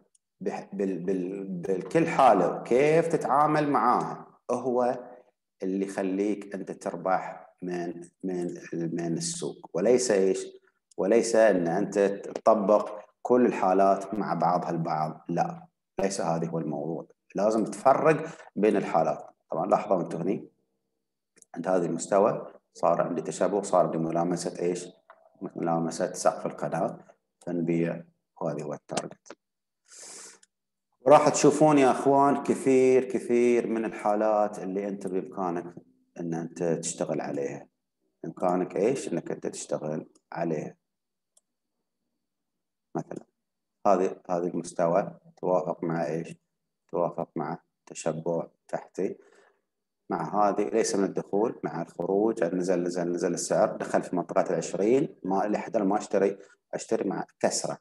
بكل حالة وكيف تتعامل معاها هو اللي يخليك أنت تربح من السوق، وليس إيش؟ وليس أن أنت تطبق كل الحالات مع بعضها البعض، لا، ليس هذا هو الموضوع. لازم تفرق بين الحالات. طبعا لاحظوا أنتم هني عند هذا المستوى صار عندي تشابه، صار عندي ملامسة إيش؟ ملامسة سقف القناة، فنبيع، وهذا هو التارجت. راح تشوفون يا اخوان كثير من الحالات اللي انت بامكانك ان انت تشتغل عليها. بامكانك ايش؟ انك انت تشتغل عليها. مثلا هذه المستوى توافق مع ايش؟ توافق مع تشبع تحتي، مع هذه ليس من الدخول، مع الخروج، نزل السعر، دخل في منطقة 20، ما لحد ما اشتري مع كسرة.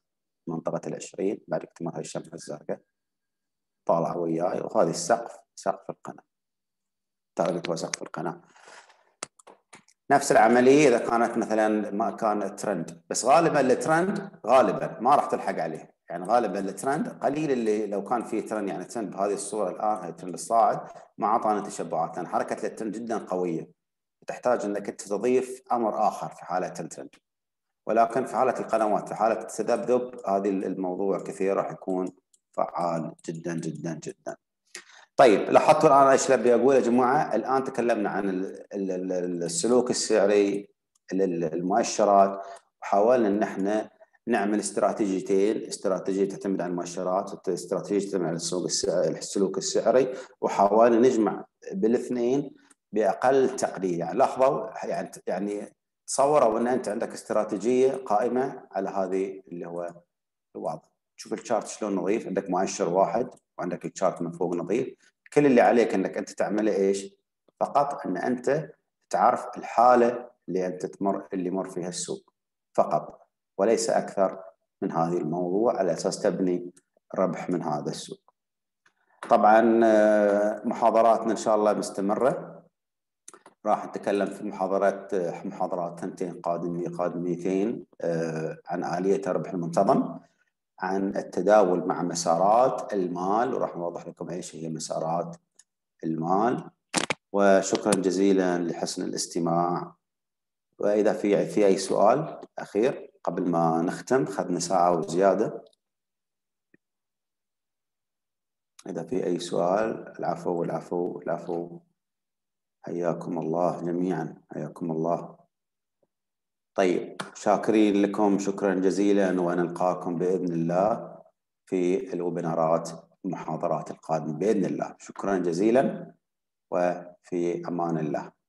منطقة 20 بعد اكتمال الشمس الزرقاء. طالع وياي، وهذه السقف، سقف القناة، تارجت هو سقف القناة. نفس العملية إذا كانت مثلا ما كان ترند، بس غالبا الترند غالبا ما راح تلحق عليه، يعني غالبا الترند قليل اللي لو كان في ترند، يعني ترند بهذه الصورة الآن هي ترند الصاعد ما أعطانا تشبعات، لأن حركة الترند جدا قوية، تحتاج أنك تضيف أمر آخر في حالة الترند. ولكن في حالة القنوات، في حالة التذبذب، هذه الموضوع كثير راح يكون فعال جدا جدا جدا. طيب لاحظتوا الآن ايش ابي اقول يا جماعة؟ الآن تكلمنا عن السلوك السعري للمؤشرات، وحاولنا ان احنا نعمل استراتيجيتين، استراتيجية تعتمد على المؤشرات، واستراتيجية تعتمد على السلوك السعري، وحاولنا نجمع بالاثنين بأقل تقليل. يعني لاحظوا، يعني تصوروا ان انت عندك استراتيجية قائمة على هذه اللي هو الواضح. شوف الشارت شلون نظيف، عندك مؤشر واحد وعندك الشارت من فوق نظيف. كل اللي عليك انك انت تعمله ايش؟ فقط ان انت تعرف الحاله اللي انت اللي يمر فيها السوق فقط، وليس اكثر من هذه الموضوع، على اساس تبني ربح من هذا السوق. طبعا محاضراتنا ان شاء الله مستمره، راح نتكلم في محاضرات ثنتين قادمتين عن آلية الربح المنتظم، عن التداول مع مسارات المال، وراح نوضح لكم ايش هي مسارات المال. وشكرا جزيلا لحسن الاستماع. واذا في اي سؤال اخير قبل ما نختم، خذنا ساعة وزيادة. اذا في اي سؤال، العفو العفو العفو. حياكم الله جميعا، حياكم الله. طيب شاكرين لكم شكرا جزيلا، ونلقاكم بإذن الله في الويبينارات المحاضرات القادمة بإذن الله. شكرا جزيلا وفي أمان الله.